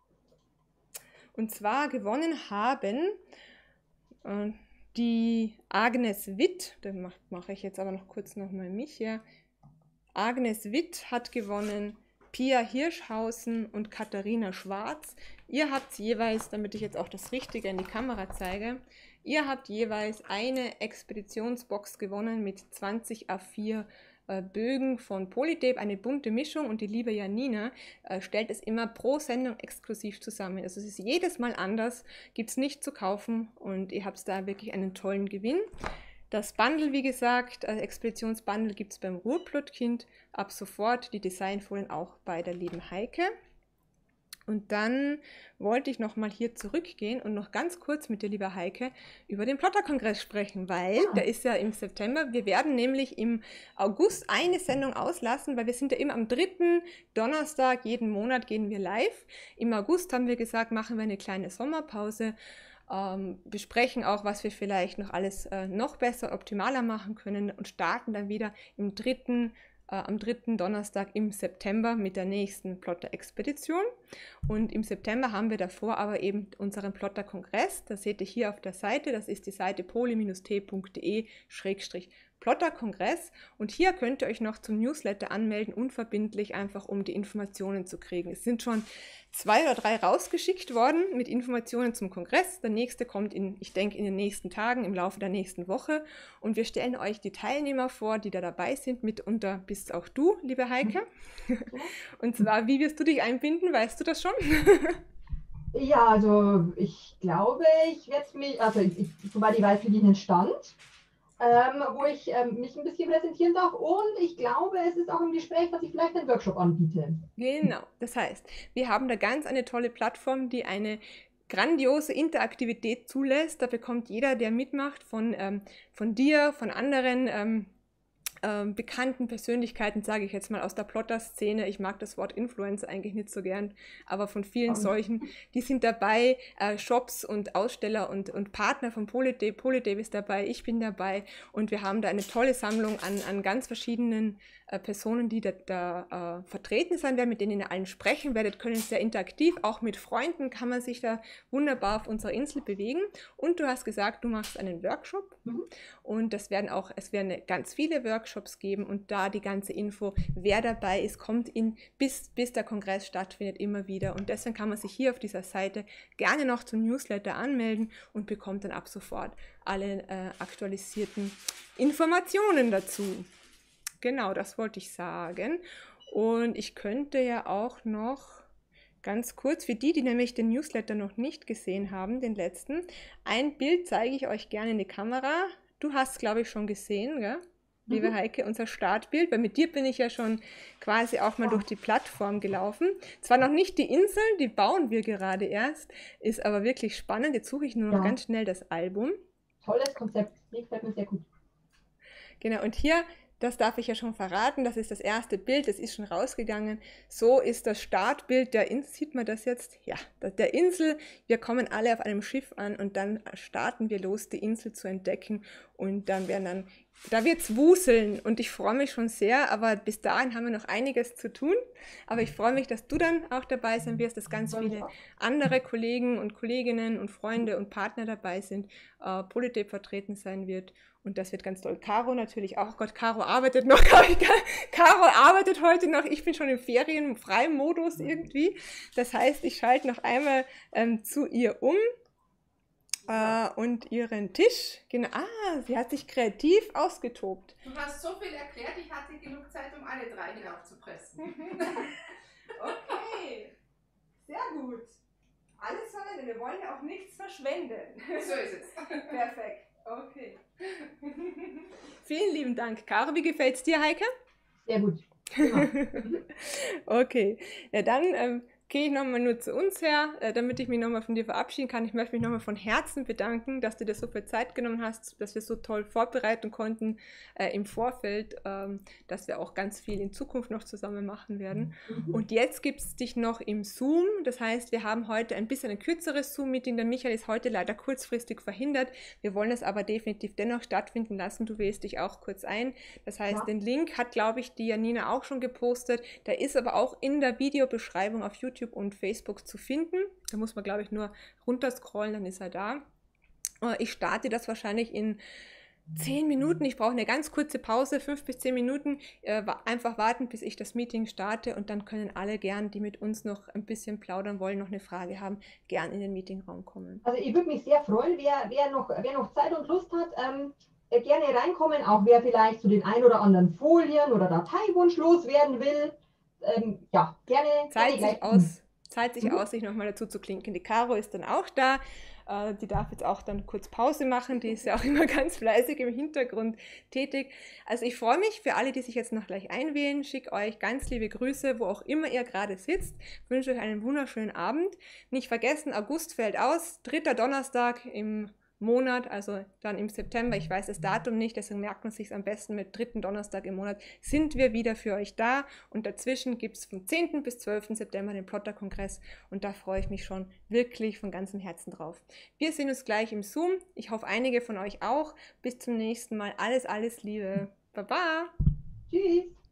und zwar gewonnen haben äh, die Agnes Witt, da mache mach ich jetzt aber noch kurz nochmal mich hier. Agnes Witt hat gewonnen, Pia Hirschhausen und Katharina Schwarz. Ihr habt jeweils, damit ich jetzt auch das Richtige in die Kamera zeige, ihr habt jeweils eine Expeditionsbox gewonnen mit zwanzig A vier äh, Bögen von Polytape, eine bunte Mischung, und die liebe Janina äh, stellt es immer pro Sendung exklusiv zusammen. Also es ist jedes Mal anders, gibt es nicht zu kaufen, und ihr habt da wirklich einen tollen Gewinn. Das Bundle, wie gesagt, das Expeditionsbundle gibt es beim Ruhrplottkind ab sofort, die Designfolien auch bei der lieben Heike. Und dann wollte ich nochmal hier zurückgehen und noch ganz kurz mit der lieben Heike über den Plotter-Kongress sprechen, weil ah. der ist ja im September. Wir werden nämlich im August eine Sendung auslassen, weil wir sind ja immer am dritten Donnerstag jeden Monat gehen wir live. Im August haben wir gesagt, machen wir eine kleine Sommerpause. Ähm, besprechen auch, was wir vielleicht noch alles äh, noch besser, optimaler machen können, und starten dann wieder im dritten, äh, am dritten Donnerstag im September mit der nächsten Plotter-Expedition. Und im September haben wir davor aber eben unseren Plotter-Kongress. Das seht ihr hier auf der Seite. Das ist die Seite poly Bindestrich t punkt de Schrägstrich Plotter-Kongress, und hier könnt ihr euch noch zum Newsletter anmelden, unverbindlich, einfach um die Informationen zu kriegen. Es sind schon zwei oder drei rausgeschickt worden mit Informationen zum Kongress. Der nächste kommt, in, ich denke, in den nächsten Tagen, im Laufe der nächsten Woche, und wir stellen euch die Teilnehmer vor, die da dabei sind. Mitunter bist auch du, liebe Heike. Und zwar, wie wirst du dich einbinden? Weißt du das schon? Ja, also ich glaube, ich werde mich, also ich, ich, soweit ich weiß, kriege ich einen Stand, Ähm, wo ich ähm, mich ein bisschen präsentieren darf, und ich glaube, es ist auch im Gespräch, dass ich vielleicht einen Workshop anbiete. Genau, das heißt, wir haben da ganz eine tolle Plattform, die eine grandiose Interaktivität zulässt. Da bekommt jeder, der mitmacht, von, ähm, von dir, von anderen ähm, ähm, bekannten Persönlichkeiten, sage ich jetzt mal, aus der Plotter-Szene. Ich mag das Wort Influencer eigentlich nicht so gern, aber von vielen oh. solchen, die sind dabei, äh, Shops und Aussteller und, und Partner von Polytape. Polytape ist dabei, ich bin dabei, und wir haben da eine tolle Sammlung an, an ganz verschiedenen äh, Personen, die da, da äh, vertreten sein werden, mit denen ihr allen sprechen werdet, können sehr interaktiv, auch mit Freunden kann man sich da wunderbar auf unserer Insel bewegen. Und du hast gesagt, du machst einen Workshop, mhm. und das werden auch, es werden ganz viele Workshops geben, und da die ganze Info, wer dabei ist, kommt in, bis, bis der Kongress stattfindet, immer wieder, und deswegen kann man sich hier auf dieser Seite gerne noch zum Newsletter anmelden und bekommt dann ab sofort alle äh, aktualisierten Informationen dazu. Genau, das wollte ich sagen. Und ich könnte ja auch noch ganz kurz, für die, die nämlich den Newsletter noch nicht gesehen haben, den letzten, ein Bild zeige ich euch gerne in die Kamera. Du hast es, glaube ich, schon gesehen, gell? Liebe mhm. Heike, unser Startbild, weil mit dir bin ich ja schon quasi auch mal durch die Plattform gelaufen. Zwar noch nicht die Insel, die bauen wir gerade erst, ist aber wirklich spannend. Jetzt suche ich nur noch ja. ganz schnell das Album. Tolles Konzept, das gefällt mir sehr gut. Genau, und hier, das darf ich ja schon verraten, das ist das erste Bild, das ist schon rausgegangen. So ist das Startbild der Insel, sieht man das jetzt? Ja, der Insel. Wir kommen alle auf einem Schiff an, und dann starten wir los, die Insel zu entdecken, und dann werden dann, da wird es wuseln, und ich freue mich schon sehr, aber bis dahin haben wir noch einiges zu tun. Aber ich freue mich, dass du dann auch dabei sein wirst, dass ganz viele andere Kollegen und Kolleginnen und Freunde und Partner dabei sind, äh, Polytape vertreten sein wird. Und das wird ganz toll. Caro natürlich auch. Oh Gott, Caro arbeitet noch. Caro arbeitet heute noch. Ich bin schon im Ferien, im freien Modus irgendwie. Das heißt, ich schalte noch einmal ähm, zu ihr um äh, und ihren Tisch. Genau. Ah, sie hat sich kreativ ausgetobt. Du hast so viel erklärt, ich hatte genug Zeit, um alle drei hinaufzupressen. Okay, sehr gut. Alles verwenden. Wir wollen ja auch nichts verschwenden. So ist es. Perfekt. Okay. Vielen lieben Dank, Caro. Wie gefällt es dir, Heike? Sehr gut. Genau. Okay, ja dann ähm, gehe ich nochmal nur zu uns her, äh, damit ich mich nochmal von dir verabschieden kann. Ich möchte mich nochmal von Herzen bedanken, dass du dir so viel Zeit genommen hast, dass wir so toll vorbereiten konnten äh, im Vorfeld, ähm, dass wir auch ganz viel in Zukunft noch zusammen machen werden. Mhm. Und jetzt gibt es dich noch im Zoom, das heißt, wir haben heute ein bisschen ein kürzeres Zoom-Meeting. Der Michael ist heute leider kurzfristig verhindert. Wir wollen es aber definitiv dennoch stattfinden lassen. Du wählst dich auch kurz ein. Das heißt, Ja. den Link hat, glaube ich, die Janina auch schon gepostet. Der ist aber auch in der Videobeschreibung auf YouTube und Facebook zu finden. Da muss man, glaube ich, nur runterscrollen, dann ist er da. Äh, Ich starte das wahrscheinlich in zehn Minuten. Ich brauche eine ganz kurze Pause, fünf bis zehn Minuten. Äh, wa- einfach warten, bis ich das Meeting starte und dann können alle gern, die mit uns noch ein bisschen plaudern wollen, noch eine Frage haben, gern in den Meetingraum kommen. Also ich würde mich sehr freuen, wer, wer, noch, wer noch Zeit und Lust hat, ähm, äh, gerne reinkommen, auch wer vielleicht zu den ein oder anderen Folien oder Dateiwunsch loswerden will. Ähm, ja, gerne. Zahlt gerne sich gleich aus, zahlt sich Mhm. aus, sich nochmal dazu zu klinken. Die Caro ist dann auch da. Äh, Die darf jetzt auch dann kurz Pause machen. Die ist ja auch immer ganz fleißig im Hintergrund tätig. Also ich freue mich für alle, die sich jetzt noch gleich einwählen. Schicke euch ganz liebe Grüße, wo auch immer ihr gerade sitzt. Wünsche euch einen wunderschönen Abend. Nicht vergessen, August fällt aus. Dritter Donnerstag im Monat, also dann im September. Ich weiß das Datum nicht, deswegen merkt man sich am besten mit dritten Donnerstag im Monat. Sind wir wieder für euch da und dazwischen gibt es vom zehnten bis zwölften September den Plotter-Kongress und da freue ich mich schon wirklich von ganzem Herzen drauf. Wir sehen uns gleich im Zoom. Ich hoffe, einige von euch auch. Bis zum nächsten Mal. Alles, alles Liebe. Baba! Tschüss.